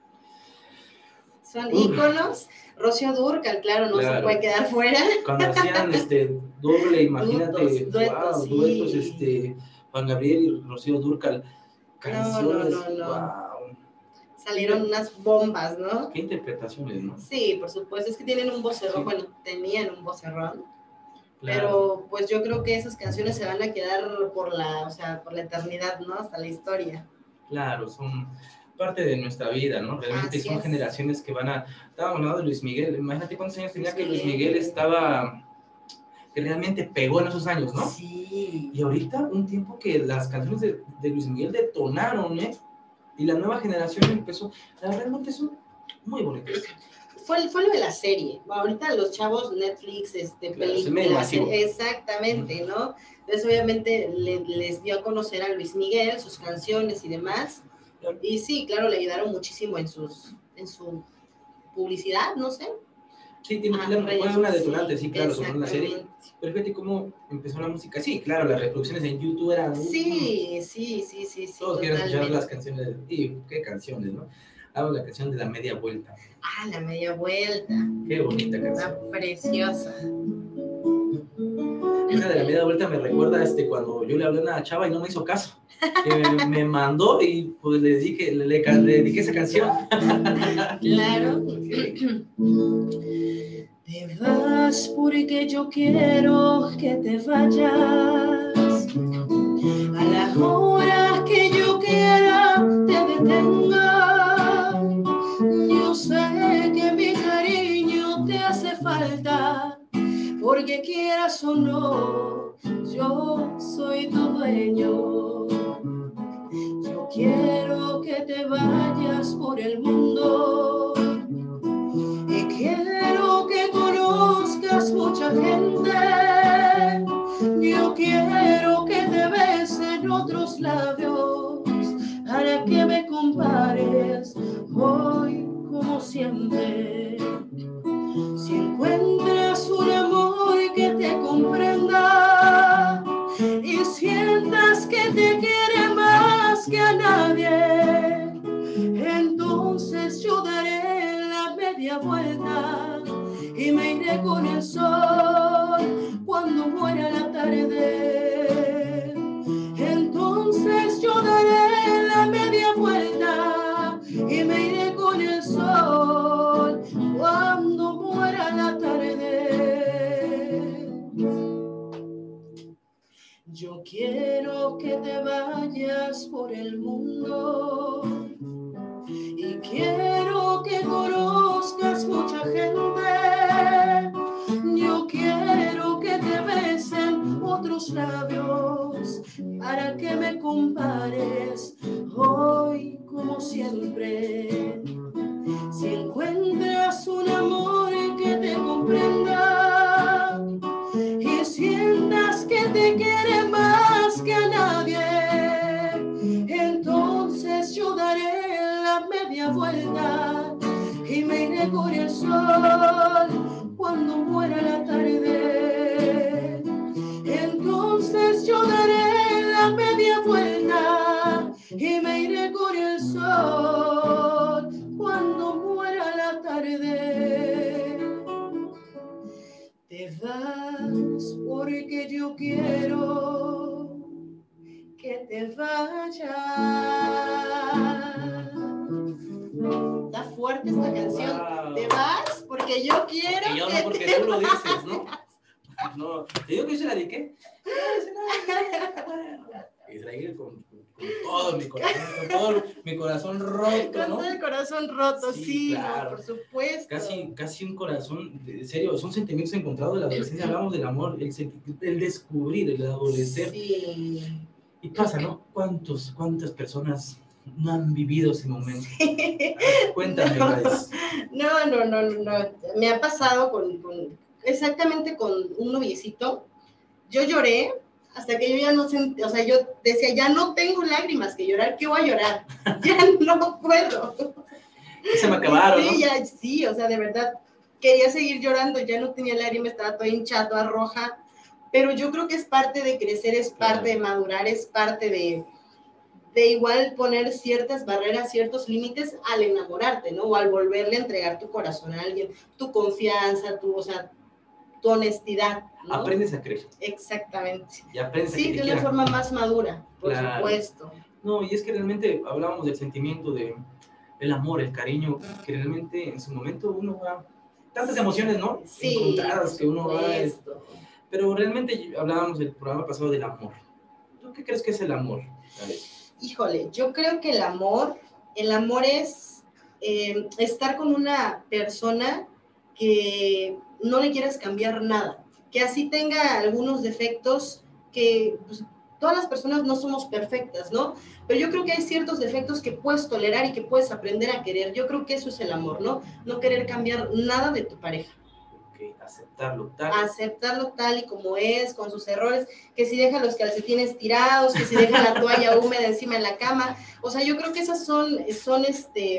Son Uf. íconos. Rocío Dúrcal, claro, no Claro. se puede quedar fuera. Cuando hacían este doble, imagínate, Duetos, duetos, wow, sí. duetos, este, Juan Gabriel y Rocío Dúrcal, canciones, no, no. wow, Salieron unas bombas, ¿no? qué interpretaciones, ¿no? Sí, por supuesto, es que tienen un vocerrón, Sí. bueno, tenían un vocerrón, Claro, pero pues yo creo que esas canciones se van a quedar por la, o sea, por la eternidad, ¿no? Hasta la historia. claro, son parte de nuestra vida, ¿no? Realmente Así son es. generaciones que van a, estábamos hablando de Luis Miguel, imagínate cuántos años tenía Luis que Luis Miguel. Miguel estaba, que realmente pegó en esos años, ¿no? Sí. Y ahorita un tiempo que las canciones de, de Luis Miguel detonaron, ¿eh? Y la nueva generación empezó, realmente son muy bonitas. Fue, fue lo de la serie. Ahorita los chavos, Netflix, este, Claro, es el medio películas, masivo. exactamente, ¿no? Entonces, obviamente, le- les dio a conocer a Luis Miguel, sus canciones y demás. Y sí, claro, le ayudaron muchísimo en sus, en su publicidad, no sé. Sí, tiene, Ah, fue redes, una detonante, sí, claro, sobre una exactamente. serie. Pero fíjate cómo empezó la música. Sí, claro, las reproducciones en YouTube eran... Sí, sí, sí, sí, sí, Todos quieren escuchar totalmente. las canciones. Y qué canciones, ¿no? Hago la canción de La Media Vuelta. Ah, la media vuelta, Qué bonita canción. está preciosa. Esa de La Media Vuelta me recuerda este, cuando yo le hablé a una chava y no me hizo caso. Que me, me mandó y pues le dije, le, le, le dediqué esa canción. Claro. Te vas porque yo quiero que te vayas. A las horas que yo quiera te detenga. Yo sé que mi cariño te hace falta, porque quieras o no, yo soy tu dueño. quiero que te vayas por el mundo y quiero que conozcas mucha gente. Yo quiero que te besen otros labios para que me compares hoy como siempre. Si encuentras un amor que te comprenda y sientas que te quiere más que a nadie, entonces yo daré la media vuelta y me iré con el sol cuando muera la tarde. Entonces yo daré la media vuelta y me iré con el sol cuando muera la tarde. Yo quiero que te vayas por el mundo y quiero que conozcas mucha gente. Yo quiero que te besen otros labios para que me compares hoy como siempre. Si encuentras un amor que te comprenda y sientas que te quiere más que a nadie, entonces yo daré la media vuelta y me iré con el sol cuando muera la tarde. Entonces yo daré la media vuelta y me iré con el sol cuando muera la tarde. Te vas porque yo quiero que te vayas. Está fuerte esta canción. Wow. Te vas porque yo quiero Porque yo que no, porque te tú lo vayas. dices, ¿no? No, te digo que yo se la dediqué. Y traí con, con, con todo mi corazón, con todo mi corazón roto, Con ¿no? todo el corazón roto, Sí, sí, claro. no, por supuesto. Casi, casi un corazón, en serio, son sentimientos encontrados de la adolescencia. Hablamos del amor, el, senti- el descubrir, el adolecer. Sí. Y pasa, ¿no? ¿Cuántos, cuántas personas no han vivido ese momento? Cuéntame, No. Grace. No, no, no, no, no. Me ha pasado con, con exactamente con un noviecito. Yo lloré hasta que yo ya no sentí, o sea, yo decía, ya no tengo lágrimas que llorar, ¿qué voy a llorar? Ya no puedo. Se me acabaron, Sí, ¿no? ya, sí, o sea, de verdad, quería seguir llorando, ya no tenía lágrimas, estaba toda hinchada, toda roja, pero yo creo que es parte de crecer, es parte de madurar, es parte de, de igual poner ciertas barreras, ciertos límites al enamorarte, ¿no? O al volverle a entregar tu corazón a alguien, tu confianza, tu, o sea, tu honestidad, ¿no? Aprendes a creer. Exactamente. Y aprendes a Sí, que de te una quieran. forma más madura, por Claro. supuesto. No, y es que realmente hablábamos del sentimiento de el amor, el cariño, que realmente en su momento uno va, tantas emociones, ¿no? Sí, Encontradas por que uno va, supuesto. pero realmente hablábamos del programa pasado del amor. ¿Tú qué crees que es el amor? Híjole, yo creo que el amor, el amor es eh, estar con una persona que no le quieras cambiar nada, que así tenga algunos defectos, que pues, todas las personas no somos perfectas, ¿no? Pero yo creo que hay ciertos defectos que puedes tolerar y que puedes aprender a querer. Yo creo que eso es el amor, ¿no? No querer cambiar nada de tu pareja. Okay, aceptarlo tal. Aceptarlo tal y como es, con sus errores, que si deja los calcetines tirados, que si deja la toalla húmeda encima de la cama. O sea, yo creo que esas son, son este,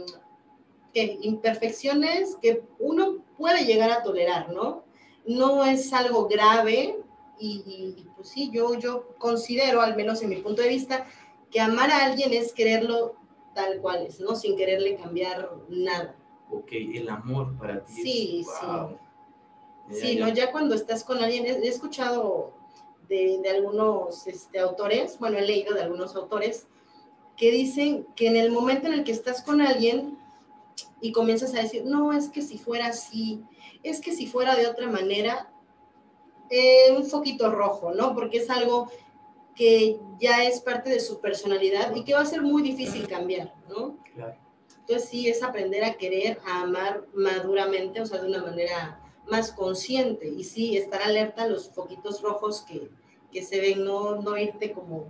que, imperfecciones que uno puede llegar a tolerar, ¿no? No es algo grave y, y pues sí, yo, yo considero, al menos en mi punto de vista, que amar a alguien es quererlo tal cual es, ¿no? Sin quererle cambiar nada. Ok, el amor para ti. Sí, es, sí. Wow. Sí, Ya, ¿no? ya. Ya cuando estás con alguien, he, he escuchado de, de algunos este, autores, bueno, he leído de algunos autores, que dicen que en el momento en el que estás con alguien y comienzas a decir, no, es que si fuera así, es que si fuera de otra manera, eh, un foquito rojo, ¿no? Porque es algo que ya es parte de su personalidad y que va a ser muy difícil cambiar, ¿no? Claro. Entonces sí, es aprender a querer, a amar maduramente, o sea, de una manera más consciente, y sí, estar alerta a los foquitos rojos que, que se ven, no, no irte como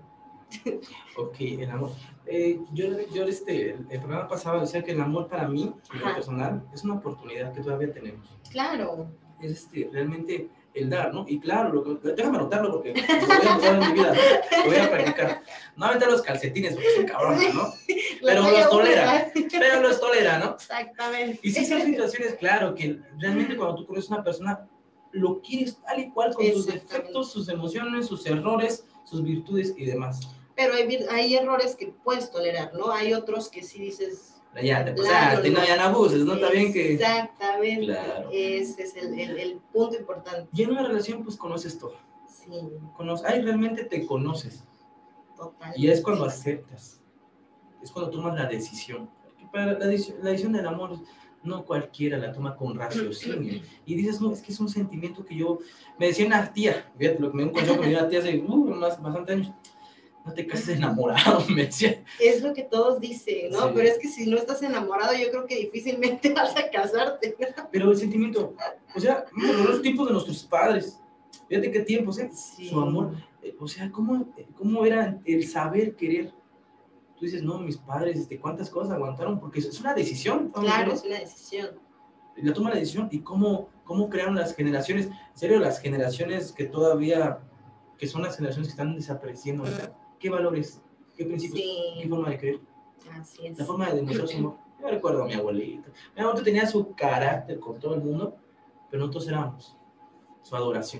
Ok, el amor. Eh, yo, yo este, el, el programa pasado decía que el amor para mí, en lo personal, es una oportunidad que todavía tenemos. Claro. Es este, realmente el dar, ¿no? Y claro, lo que, déjame anotarlo porque lo voy a anotar en mi vida, ¿no? Lo voy a practicar. No aventar los calcetines porque soy cabrón, ¿no? Pero los tolera, pero los tolera, ¿no? Exactamente. Y sí son situaciones, claro, que realmente cuando tú conoces a una persona, lo quieres tal y cual, con sus defectos, sus emociones, sus errores, sus virtudes y demás. Pero hay, hay errores que puedes tolerar, ¿no? Hay otros que sí dices... Ya te pasaste, no, ya no abuses, ¿no? Está bien que... Exactamente, claro. Ese es el, el, el punto importante. Y en una relación, pues, conoces todo. Sí. Conoces, ay, realmente te conoces. Totalmente. Y es cuando aceptas. Es cuando tomas la decisión. Porque para la, decisión, la decisión del amor, no cualquiera la toma con raciocinio. Y dices, no, es que es un sentimiento que yo... Me decía una tía, fíjate lo que me dio un consejo que me dio una tía hace uh, más, bastante años. No te cases enamorado, me decía. Es lo que todos dicen, ¿no? Sí. Pero es que si no estás enamorado, yo creo que difícilmente vas a casarte. Pero el sentimiento, o sea, los tiempos de nuestros padres, fíjate qué tiempos, ¿eh? Sí. Su amor, eh, o sea, ¿cómo, cómo era el saber querer? Tú dices, no, mis padres, este, ¿cuántas cosas aguantaron? Porque es una decisión. Claro, ¿no? es una decisión. La toma la decisión y cómo, cómo crearon las generaciones, en serio, las generaciones que todavía, que son las generaciones que están desapareciendo, ¿verdad? ¿Qué valores? ¿Qué principios? Sí. ¿Qué forma de creer? Así es. La forma de demostrar su amor. Yo recuerdo a mi abuelita. Mi abuelita tenía su carácter con todo el mundo, pero nosotros éramos su adoración,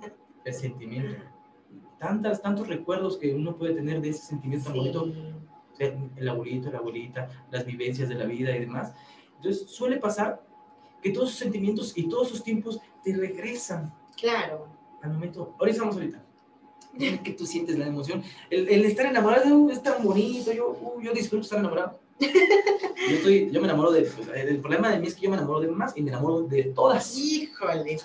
el sentimiento. Tantas, tantos recuerdos que uno puede tener de ese sentimiento tan Sí. bonito. O sea, el abuelito, la abuelita, las vivencias de la vida y demás. Entonces, suele pasar que todos esos sentimientos y todos esos tiempos te regresan. Claro. Al momento. Ahorita vamos ahorita. Que tú sientes la emoción. El, el estar enamorado uh, es tan bonito. Yo, uh, yo disfruto estar enamorado. Yo, estoy, yo me enamoro de... Pues, el problema de mí es que yo me enamoro de más y me enamoro de todas. Híjole.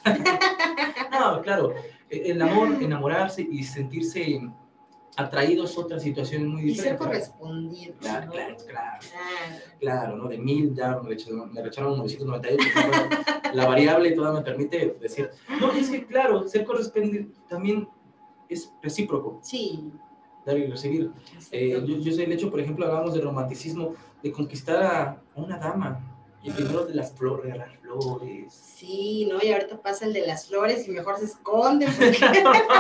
No, claro. El amor, enamorarse y sentirse atraídos es otra situación muy Y ser diferente. correspondido. Claro, ¿no? claro, claro. Claro. Claro, ¿no? De mil ya me rechazaron, me rechazaron novecientos noventa y ocho. Bueno, la variable toda me permite decir... No, es que claro, ser correspondido también es recíproco. Sí. Dar y recibir. Eh, yo, yo sé el hecho, por ejemplo, hablábamos de romanticismo, de conquistar a, a una dama. Y primero de las flores, de las flores. Sí, ¿no? Y ahorita pasa el de las flores y mejor se esconden porque ya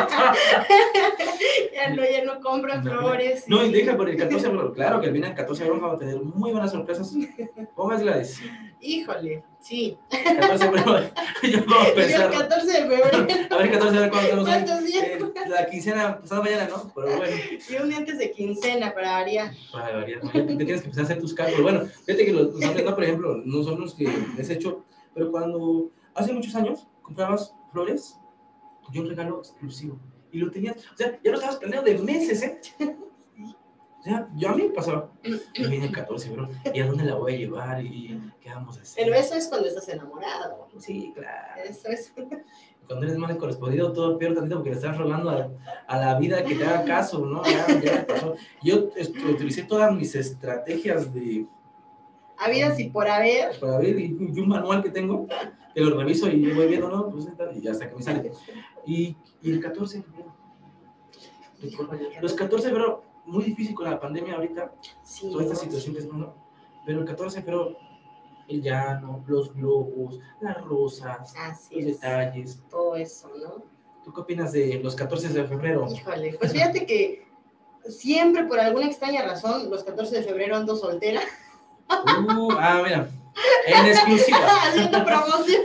no, ya no compran flores. No, y deja por el catorce de febrero. Claro que viene el catorce de febrero, vamos a tener muy buenas sorpresas. Póngase la de Híjole, sí. catorce de febrero. Yo puedo Y el pensar. catorce de febrero. A ver, catorce de febrero, ¿cuántos tenemos ¿Cuántos hoy? días? Eh, la quincena pasada mañana, ¿no? Pero bueno. Y un día antes de quincena para variar. Para variar, ¿no? Ya te tienes que empezar a hacer tus cálculos. Bueno, fíjate que los, los hombres, no, por ejemplo, no son los que les he hecho, pero cuando hace muchos años comprabas flores, yo un regalo exclusivo. Y lo tenías, o sea, ya lo estabas planeando de meses, ¿eh? O sea, yo a mí me pasaba. Yo vine el catorce, bro, ¿y a dónde la voy a llevar? ¿Y qué vamos a hacer? Pero eso es cuando estás enamorado. Sí, claro. Eso es. Cuando eres mal correspondido, todo peor tantito porque le estás rolando a, a la vida que te haga caso, ¿no? Ya, ya pasó. Yo este, utilicé todas mis estrategias de... Habidas y por haber. Para ver, y, y un manual que tengo, que lo reviso y voy viendo, ¿no? Pues, y hasta que me sale. Y, y el catorce de febrero. Los catorce de febrero, muy difícil con la pandemia ahorita, Sí, toda esta ¿no? situación que es, ¿no? Pero el catorce de febrero, el llano, los globos, las rosas, Así los es. detalles. Todo eso, ¿no? ¿Tú qué opinas de los catorce de febrero? Híjole, pues fíjate que siempre, por alguna extraña razón, los catorce de febrero ando soltera. Uh, ah, mira, en exclusiva. Haciendo promoción.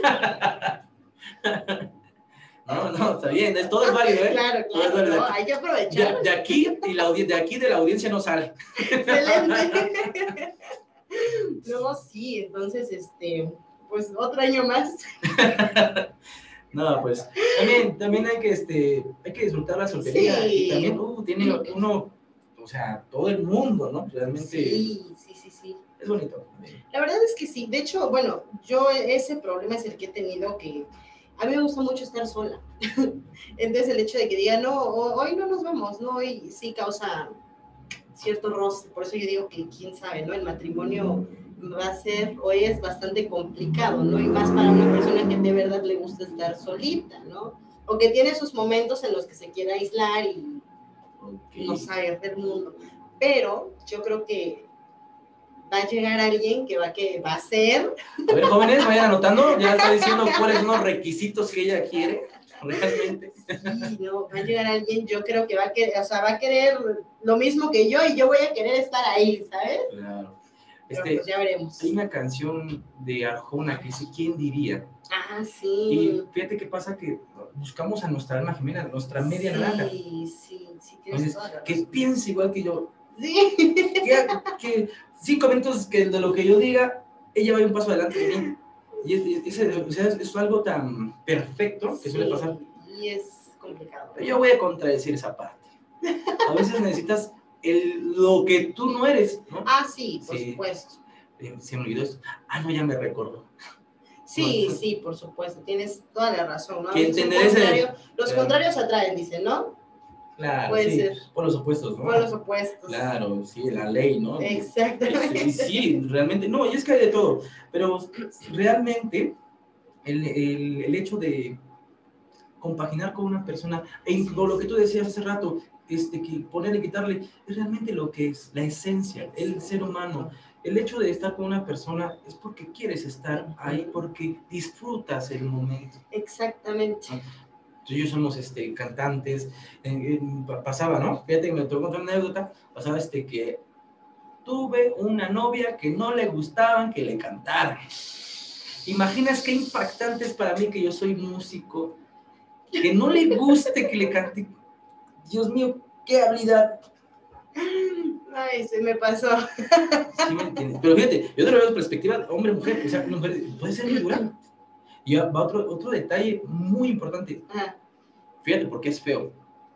No, no, está bien, es- todo es válido, ¿eh? Claro, Todo es claro, válido. ¿no? Hay que aprovechar. De, de aquí y la audi- de aquí de la audiencia no sale. Excelente. No, sí, entonces, este, pues otro año más. No, pues también, también hay que este hay que disfrutar la soltería. Sí. Y también uh, tiene uno, o sea, todo el mundo, ¿no? Realmente Sí, sí, sí, sí. es bonito. La verdad es que sí. De hecho, bueno, yo ese problema es el que he tenido, que a mí me gusta mucho estar sola. Entonces el hecho de que diga, no, hoy no nos vamos, no, hoy sí causa cierto roce. Por eso yo digo que quién sabe, ¿no? El matrimonio va a ser o es bastante complicado, ¿no? Y más para una persona que de verdad le gusta estar solita, ¿no? O que tiene sus momentos en los que se quiere aislar y Okay. no sabe hacer mundo. Pero yo creo que va a llegar alguien que va, que va a ser... A ver, jóvenes, vayan anotando, ya está diciendo cuáles son los requisitos que ella quiere, realmente. Sí, no, va a llegar alguien, yo creo que va a querer, o sea, va a querer lo mismo que yo y yo voy a querer estar ahí, ¿sabes? Claro. Pero Este, pues ya veremos. Hay una canción de Arjona que dice, ¿quién diría? Ah, sí. Y fíjate qué pasa, que buscamos a nuestra alma gemela, nuestra media naranja. Sí, sí, sí, tienes Entonces, toda la razón. que piense igual que yo. Sí. Que, que cinco minutos que de lo que yo diga, ella va un paso adelante de mí. Y es, es, es, o sea, es, es algo tan perfecto que Sí, suele pasar. y es complicado. Yo voy a contradecir esa parte. A veces necesitas el, lo que tú no eres, ¿no? Ah, sí, por Sí. supuesto. Eh, Se me olvidó esto. Ah, no, ya me recuerdo. Sí, No. sí, por supuesto, tienes toda la razón, ¿no? Que Es un entender ese- contrario, los Claro. contrarios atraen, dicen, ¿no? Claro, Puede sí, ser. por los opuestos, ¿no? Por los opuestos. Claro, sí, la ley, ¿no? Exactamente. Sí, sí, realmente, no, y es que hay de todo, pero realmente el, el, el hecho de compaginar con una persona, e incluso lo que tú decías hace rato, este, que ponerle, quitarle, es realmente lo que es la esencia, el ser humano. El hecho de estar con una persona es porque quieres estar ahí, porque disfrutas el momento. Exactamente. Tú y yo somos este, cantantes, en, en, pasaba, ¿no? Fíjate que me tocó contar una anécdota, pasaba este, que tuve una novia que no le gustaban que le cantaran. ¿Imaginas qué impactante es para mí, que yo soy músico, que no le guste que le cante? Dios mío, qué habilidad. Ay, se me pasó. ¿Sí me entiendes? Pero fíjate, yo te lo veo en perspectiva hombre-mujer, o sea, mujer, puede ser muy dura. Y va otro, otro detalle muy importante. Ajá. Fíjate, porque es feo.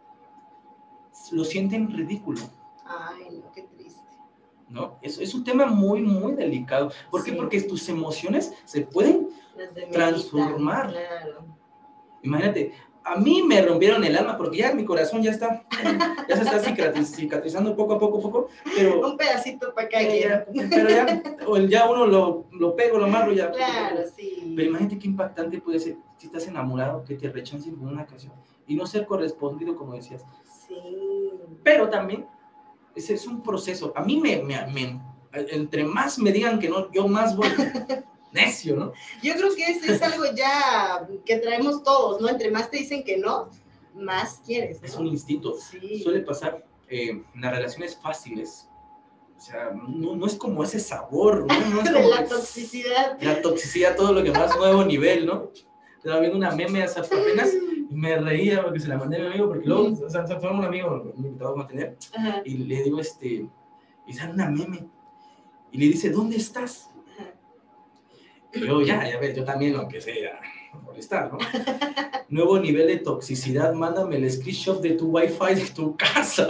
Lo sienten ridículo, Ay, no, qué triste. ¿no? Es, es un tema muy, muy delicado. ¿Por qué? Sí. Porque tus emociones se pueden Las de transformar. Claro. Imagínate, a mí me rompieron el alma porque ya mi corazón ya está, ya se está cicatriz, cicatrizando poco a poco, poco, pero... Un pedacito para acá. Eh, ya, pero ya, o ya uno lo, lo pego, lo amarro ya. Claro, sí. Pero imagínate qué impactante puede ser si estás enamorado, que te rechacen con una canción y no ser correspondido, como decías. Sí. Pero también, ese es un proceso. A mí me, me, me entre más me digan que no, yo más voy. Necio, ¿no? Yo creo que eso es algo ya que traemos todos, ¿no? Entre más te dicen que no, más quieres, ¿no? Es un instinto. Sí. Suele pasar eh, en las relaciones fáciles. O sea, no, no es como ese sabor, ¿no? No es De como la que- toxicidad. La toxicidad, todo lo que más nuevo nivel, ¿no? Estaba viendo una meme hace apenas y me reía porque se la mandé a mi amigo, porque luego, o sea, fue un amigo, un invitado a tener, Ajá. y le digo, este, y sale una meme, y le dice, ¿dónde estás? Ajá. Y yo, ya, ya ves, yo también, aunque sea, molestar, ¿no? Nuevo nivel de toxicidad, mándame el screenshot de tu wifi de tu casa.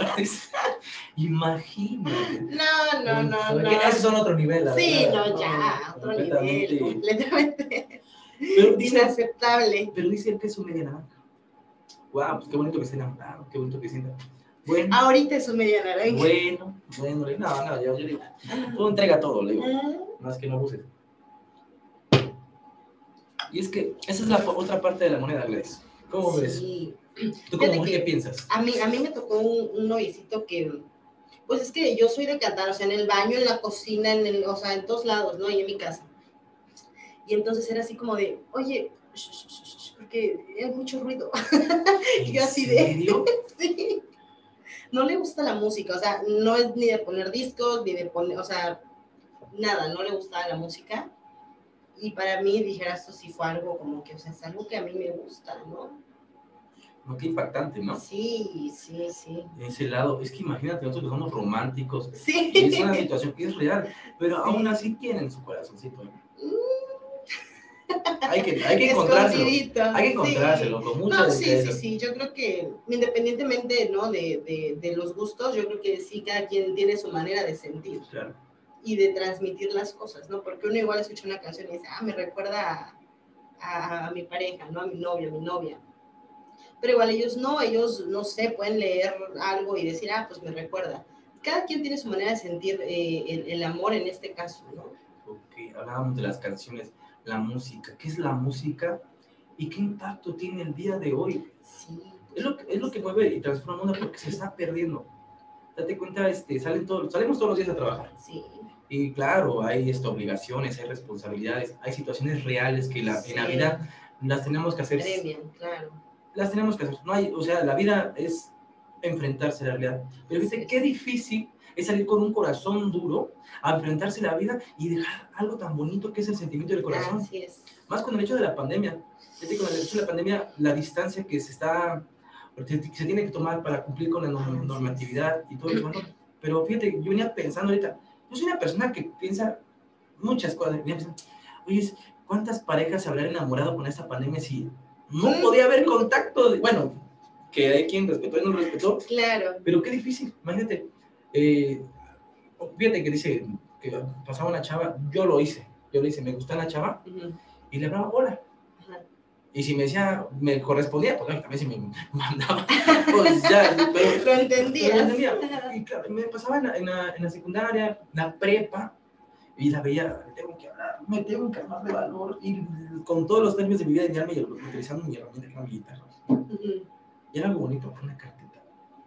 Imagínate. No, no, no, O sea, no. que Esos son otro nivel, la Sí, verdad. no, ya, otro completamente. nivel, completamente Pero dice, inaceptable. pero dice él que es su media naranja. Wow, pues qué bonito que esté enamorado, qué bonito que sienta. Bueno, Ahorita es un media naranja. bueno, bueno, no, no, yo, yo digo, tú entrega todo, le digo, Ah, más que no abuses. Y es que esa es la po- otra parte de la moneda, Gladys. ¿Cómo ves? sí. ¿Tú Fíjate cómo que- qué piensas? A mí, a mí me tocó un, un noviecito que, pues es que yo soy de cantar, o sea, en el baño, en la cocina, en el, o sea, en todos lados, ¿no? Y en mi casa. Y entonces era así como de, oye, sh, sh, sh, sh, porque hay mucho ruido. ¿En yo así de- serio? Sí. No le gusta la música, o sea, no es ni de poner discos, ni de poner, o sea, nada, no le gustaba la música. Y para mí, dijera, esto sí fue algo como que, o sea, es algo que a mí me gusta, ¿no? No, qué impactante, ¿no? Sí, sí, sí. De ese lado, es que imagínate, nosotros que somos románticos, Sí. y es una situación que es real, pero aún así tienen su corazoncito. ¿eh? Hay que, hay que encontrárselo. Escondidito, Hay que sí. encontrárselo con mucha No, sí, sí, destreza. sí, yo creo que independientemente, ¿no? de, de, de los gustos, yo creo que sí cada quien tiene su manera de sentir Claro. y de transmitir las cosas, ¿no? Porque uno igual escucha una canción y dice, ah, me recuerda a, a, a mi pareja, ¿no? A mi novio, a mi novia. Pero igual ellos no, ellos, no sé, pueden leer algo y decir, ah, pues me recuerda. Cada quien tiene su manera de sentir eh, el, el amor en este caso, ¿no? Ok, hablábamos de las canciones, la música. ¿Qué es la música y qué impacto tiene el día de hoy? Sí, Es lo, que- es lo que mueve y transforma el mundo porque se está perdiendo. Date cuenta, este, salen todos, salimos todos los días a trabajar. Sí. Y claro, hay este, obligaciones, hay responsabilidades, hay situaciones reales que la, Sí. en la vida las tenemos que hacer. Premian, claro. Las tenemos que hacer. No hay, o sea, la vida es enfrentarse a la realidad. Pero fíjate Sí. qué difícil es salir con un corazón duro a enfrentarse a la vida y dejar algo tan bonito que es el sentimiento del corazón. Así es. Más con el hecho de la pandemia. Fíjate, con el hecho de la pandemia, la distancia que se está, que se tiene que tomar para cumplir con la norm- normatividad y todo eso, ¿no? Pero fíjate, yo venía pensando ahorita, yo soy una persona que piensa muchas cosas. Venía pensando, oye, ¿cuántas parejas se habrán enamorado con esta pandemia si no podía haber contacto? De, bueno, que hay quien respetó y no lo respetó, Claro. pero qué difícil, imagínate. Eh, fíjate que dice que pasaba una chava, yo lo hice, yo lo hice, me gustaba la chava Ujú. y le hablaba hola. Ajá. Y si me decía, me correspondía, pues también si me mandaba, pues ya, pero Lo entendías. pero lo entendía. Y claro, me pasaba en la, en, la, en la secundaria, la prepa, y la veía, me tengo que hablar, me tengo que armar de valor, y con todos los nervios de mi vida, enseñarme y utilizando mi herramienta que era mi guitarra. Ujú. Y era algo bonito, fue una cartita.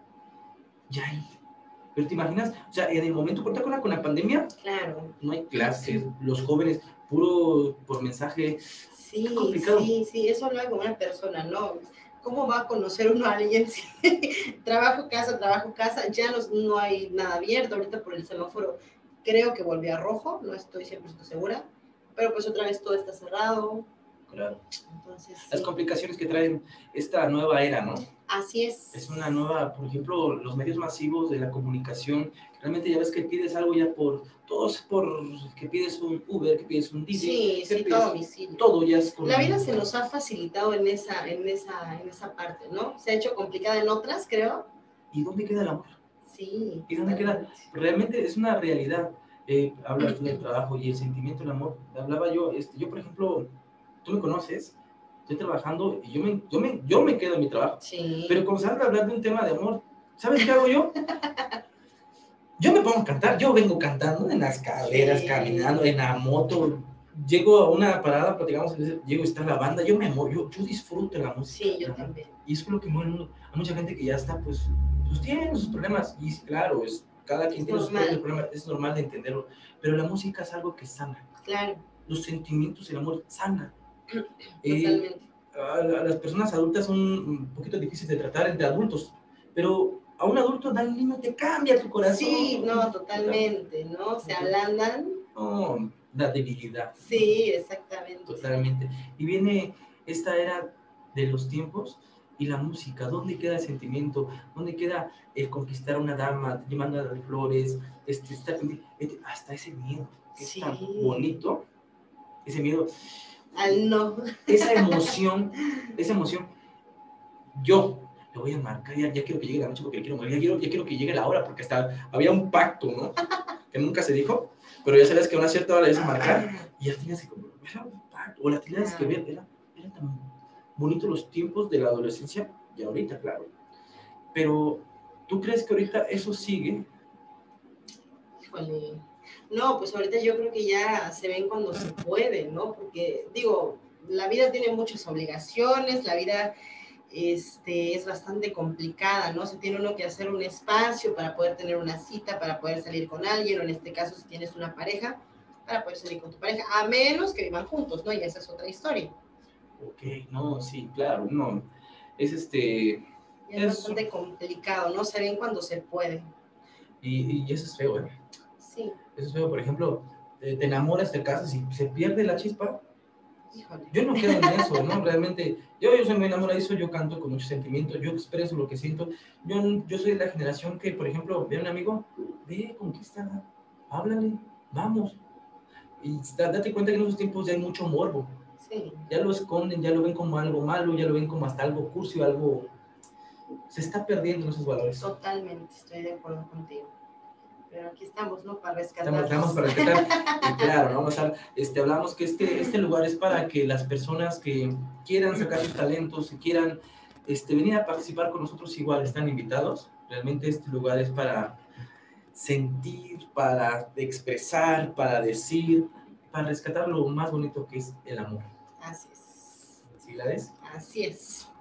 Ya ahí. Pero te imaginas, o sea, en el momento, ahorita con la, con la pandemia, Claro. no hay clases, los jóvenes, puro por mensaje. Sí, Es complicado. sí, sí, eso habla con una persona, ¿no? ¿Cómo va a conocer uno a alguien si trabajo, casa, trabajo, casa? Ya no, no hay nada abierto ahorita por el semáforo. Creo que volvió a rojo, no estoy cien por ciento segura, pero pues otra vez todo está cerrado. Claro. Entonces, Las sí. complicaciones que traen esta nueva era, ¿no? Así es. Es una nueva, por ejemplo, los medios masivos de la comunicación. Realmente ya ves que pides algo ya por, todos por, que pides un Uber, que pides un Didi. Sí, que sí, pides- todo a domicilio. Todo ya es con... La vida se nos ha facilitado en esa, en esa, en esa parte, ¿no? Se ha hecho complicada en otras, creo. ¿Y dónde queda el amor? Sí. ¿Y dónde queda? totalmente. Realmente es una realidad. Eh, hablas tú del trabajo y el sentimiento del amor. Hablaba yo, este, yo por ejemplo, tú me conoces, estoy trabajando y yo me, yo me, yo me quedo en mi trabajo. Sí. Pero cuando se habla de hablar de un tema de amor, ¿sabes qué hago yo? Yo me pongo a cantar, yo vengo cantando en las caderas, Sí. caminando, en la moto. Llego a una parada, platicamos, llego y está la banda, yo me amo, yo, yo disfruto de la música. Sí, yo también. Y eso es lo que mueve el mundo. Hay mucha gente que ya está, pues, pues tiene sus problemas. Y claro, es, cada quien Es tiene sus normal. propios problemas, es normal de entenderlo. Pero la música es algo que sana. Claro, Los sentimientos y el amor sana. Eh, totalmente. a, a las personas adultas son un poquito difíciles de tratar entre adultos, pero a un adulto, da un niño, te cambia tu corazón. Sí, no, totalmente, ¿no? Se ablandan. No, la debilidad. Sí, exactamente. Totalmente. Y viene esta era de los tiempos y la música. ¿Dónde queda el sentimiento? ¿Dónde queda el conquistar a una dama, llamándola de flores? Este, estar pendiente? Este, hasta ese miedo, que Sí. es tan bonito. Ese miedo, Al no. esa emoción, esa emoción. Yo le voy a marcar, ya, ya quiero que llegue la noche porque le quiero morir, ya quiero, ya quiero que llegue la hora porque hasta había un pacto, ¿no? Que nunca se dijo, pero ya sabes que a una cierta hora le ibas a marcar y ya tenías que, era un pacto, o la tenías que ver, era, era tan bonito los tiempos de la adolescencia y ahorita, claro. Pero, ¿tú crees que ahorita eso sigue? Híjole. No, pues ahorita yo creo que ya se ven cuando se puede, ¿no? Porque, digo, la vida tiene muchas obligaciones, la vida este, es bastante complicada, ¿no? Se tiene uno que hacer un espacio para poder tener una cita, para poder salir con alguien, o en este caso, si tienes una pareja, para poder salir con tu pareja, a menos que vivan juntos, ¿no? Y esa es otra historia. Ok, no, sí, claro, no. Es este... Ya es Eso. bastante complicado, ¿no? Se ven cuando se puede. Y, y eso es feo, ¿eh? Sí, Eso es feo, por ejemplo, te, te enamoras, te casas y se pierde la chispa. híjole. Yo no quedo en eso, ¿no? Realmente, yo, yo soy muy enamoradizo, yo canto con mucho sentimiento, yo expreso lo que siento. Yo, yo soy de la generación que, por ejemplo, ve a un amigo, ve, conquista, háblale, vamos. Y da- date cuenta que en esos tiempos ya hay mucho morbo. Sí, Ya lo esconden, ya lo ven como algo malo, ya lo ven como hasta algo cursi, algo... Se está perdiendo esos valores. totalmente, estoy de acuerdo contigo. Pero aquí estamos, ¿no? Para rescatar. Estamos, estamos para respetar. Y claro, ¿no? Vamos a, este, hablamos que este, este lugar es para que las personas que quieran sacar sus talentos, que quieran este, venir a participar con nosotros, igual están invitados. Realmente este lugar es para sentir, para expresar, para decir, para rescatar lo más bonito que es el amor. Así es. ¿Sí la ves? Así es.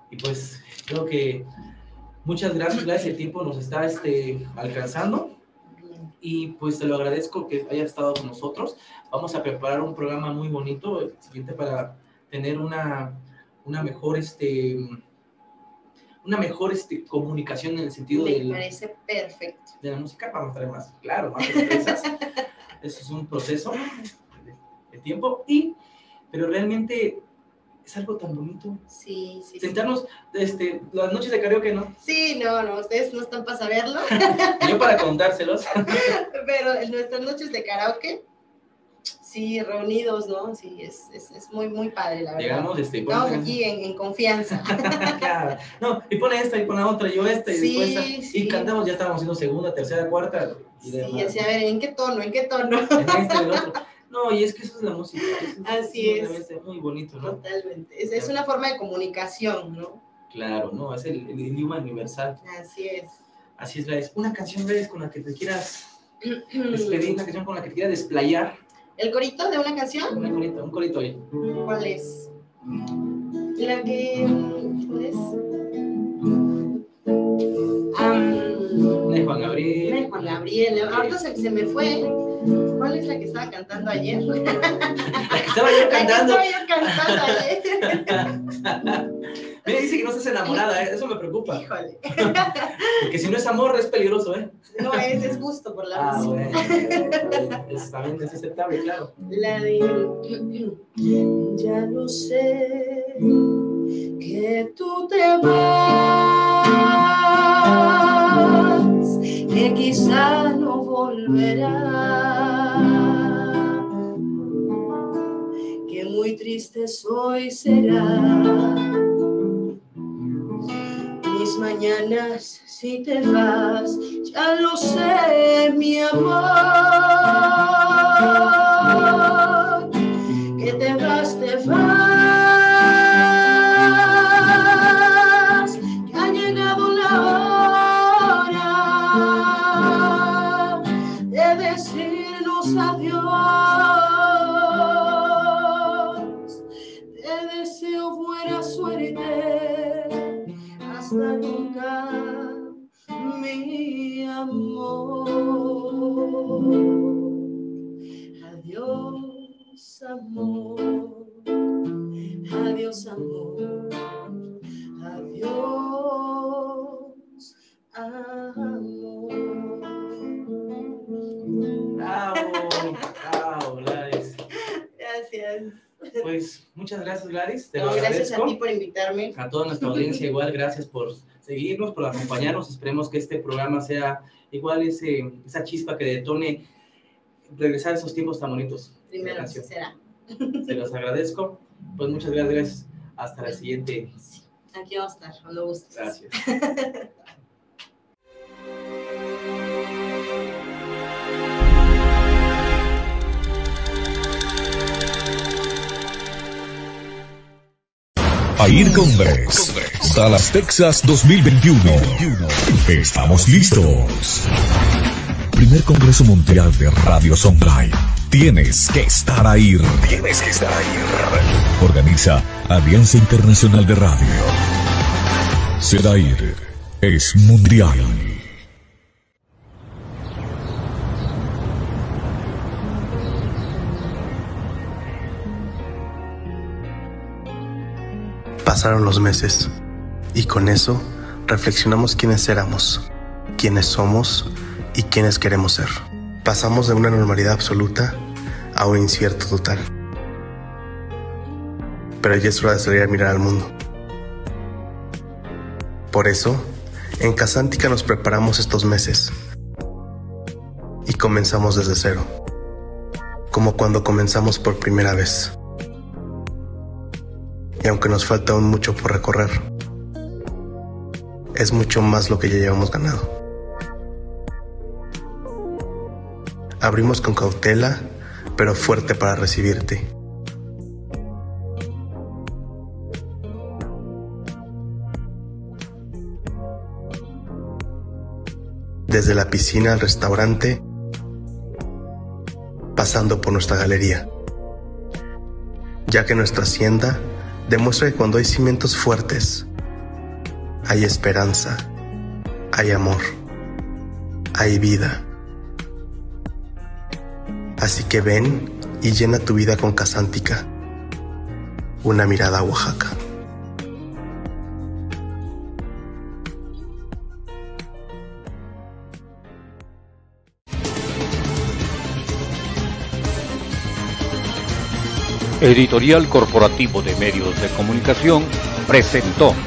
Y pues creo que muchas gracias, gracias, el tiempo nos está este, alcanzando. Y pues te lo agradezco que hayas estado con nosotros. Vamos a preparar un programa muy bonito, el siguiente, para tener una, una mejor, este, una mejor este, comunicación en el sentido Me del, parece perfecto. de la música. Vamos a traer más, claro, más sorpresas. Eso es un proceso de, de tiempo, y, pero realmente es algo tan bonito. Sí, sí. Sentarnos, sí. este, las noches de karaoke, ¿no? Sí, no, no, ustedes no están para saberlo. Yo para contárselos. Pero en nuestras noches de karaoke, sí, reunidos, ¿no? Sí, es, es, es muy, muy padre, la verdad. Llegamos, este, estamos aquí en, en confianza. Claro. No, y pone esta, y pone la otra, yo esta, y sí, después esta, sí. Y cantamos, ya estábamos haciendo segunda, tercera, cuarta. Y sí, demás. así, a ver, ¿en qué tono? ¿En qué tono? En este, el otro. No, y es que eso es la música. Es, Así es. Es muy bonito, ¿no? Totalmente. Es, es una forma de comunicación, ¿no? Claro, no, es el, el idioma universal. Así es. Así es, Gladys. Una canción, Gladys, con la que te quieras despedir, una canción con la que te quieras desplayar. ¿El corito de una canción? Un corito, un corito hoy. ¿Cuál es? La que... ¿Cuál es? Um, de Juan Gabriel. De Juan Gabriel. Ahorita se, se me fue. ¿Cuál es la que estaba cantando ayer? La que estaba yo cantando. La que estaba yo cantando ayer. Mira, dice que no estás enamorada, ¿eh? Eso me preocupa. Híjole. Porque si no es amor, es peligroso, ¿eh? No, es, es gusto por la ah, música. Bueno, es, también es aceptable, claro. La de... Ya lo sé, que tú te vas, que quizá no volverás, que muy triste soy será. Mis mañanas si te vas, ya lo sé, mi amor, que te vas, te vas, que ha llegado la hora de decirnos adiós. Te deseo buena suerte, hasta nunca, mi amor. Adiós, amor. Adiós, amor. Adiós, amor. Bravo, bravo, Gladys. Gracias. Pues muchas gracias, Gladys. Te no, lo gracias agradezco. a ti por invitarme. A toda nuestra audiencia igual, gracias por seguirnos, por acompañarnos. Esperemos que este programa sea igual ese, esa chispa que detone regresar a esos tiempos tan bonitos. Primero será. Se los agradezco. Pues muchas gracias. Hasta la siguiente. Aquí vamos a estar, cuando gustes. Gracias. Air Congress, Dallas, Texas dos mil veintiuno. Estamos listos. Primer Congreso Mundial de Radio Songlai. Tienes que estar ahí. Tienes que estar ahí. Organiza Alianza Internacional de Radio. Sedair es mundial. Pasaron los meses y con eso reflexionamos quiénes éramos, quiénes somos y quiénes queremos ser. Pasamos de una normalidad absoluta a un incierto total. Pero ya es hora de salir a mirar al mundo. Por eso, en Casántica nos preparamos estos meses y comenzamos desde cero, como cuando comenzamos por primera vez. Y aunque nos falta aún mucho por recorrer, es mucho más lo que ya llevamos ganado. Abrimos con cautela, pero fuerte para recibirte. Desde la piscina al restaurante, pasando por nuestra galería, ya que nuestra hacienda demuestra que cuando hay cimientos fuertes, hay esperanza, hay amor, hay vida. Así que ven y llena tu vida con Casántica, una mirada a Oaxaca. Editorial Corporativo de Medios de Comunicación presentó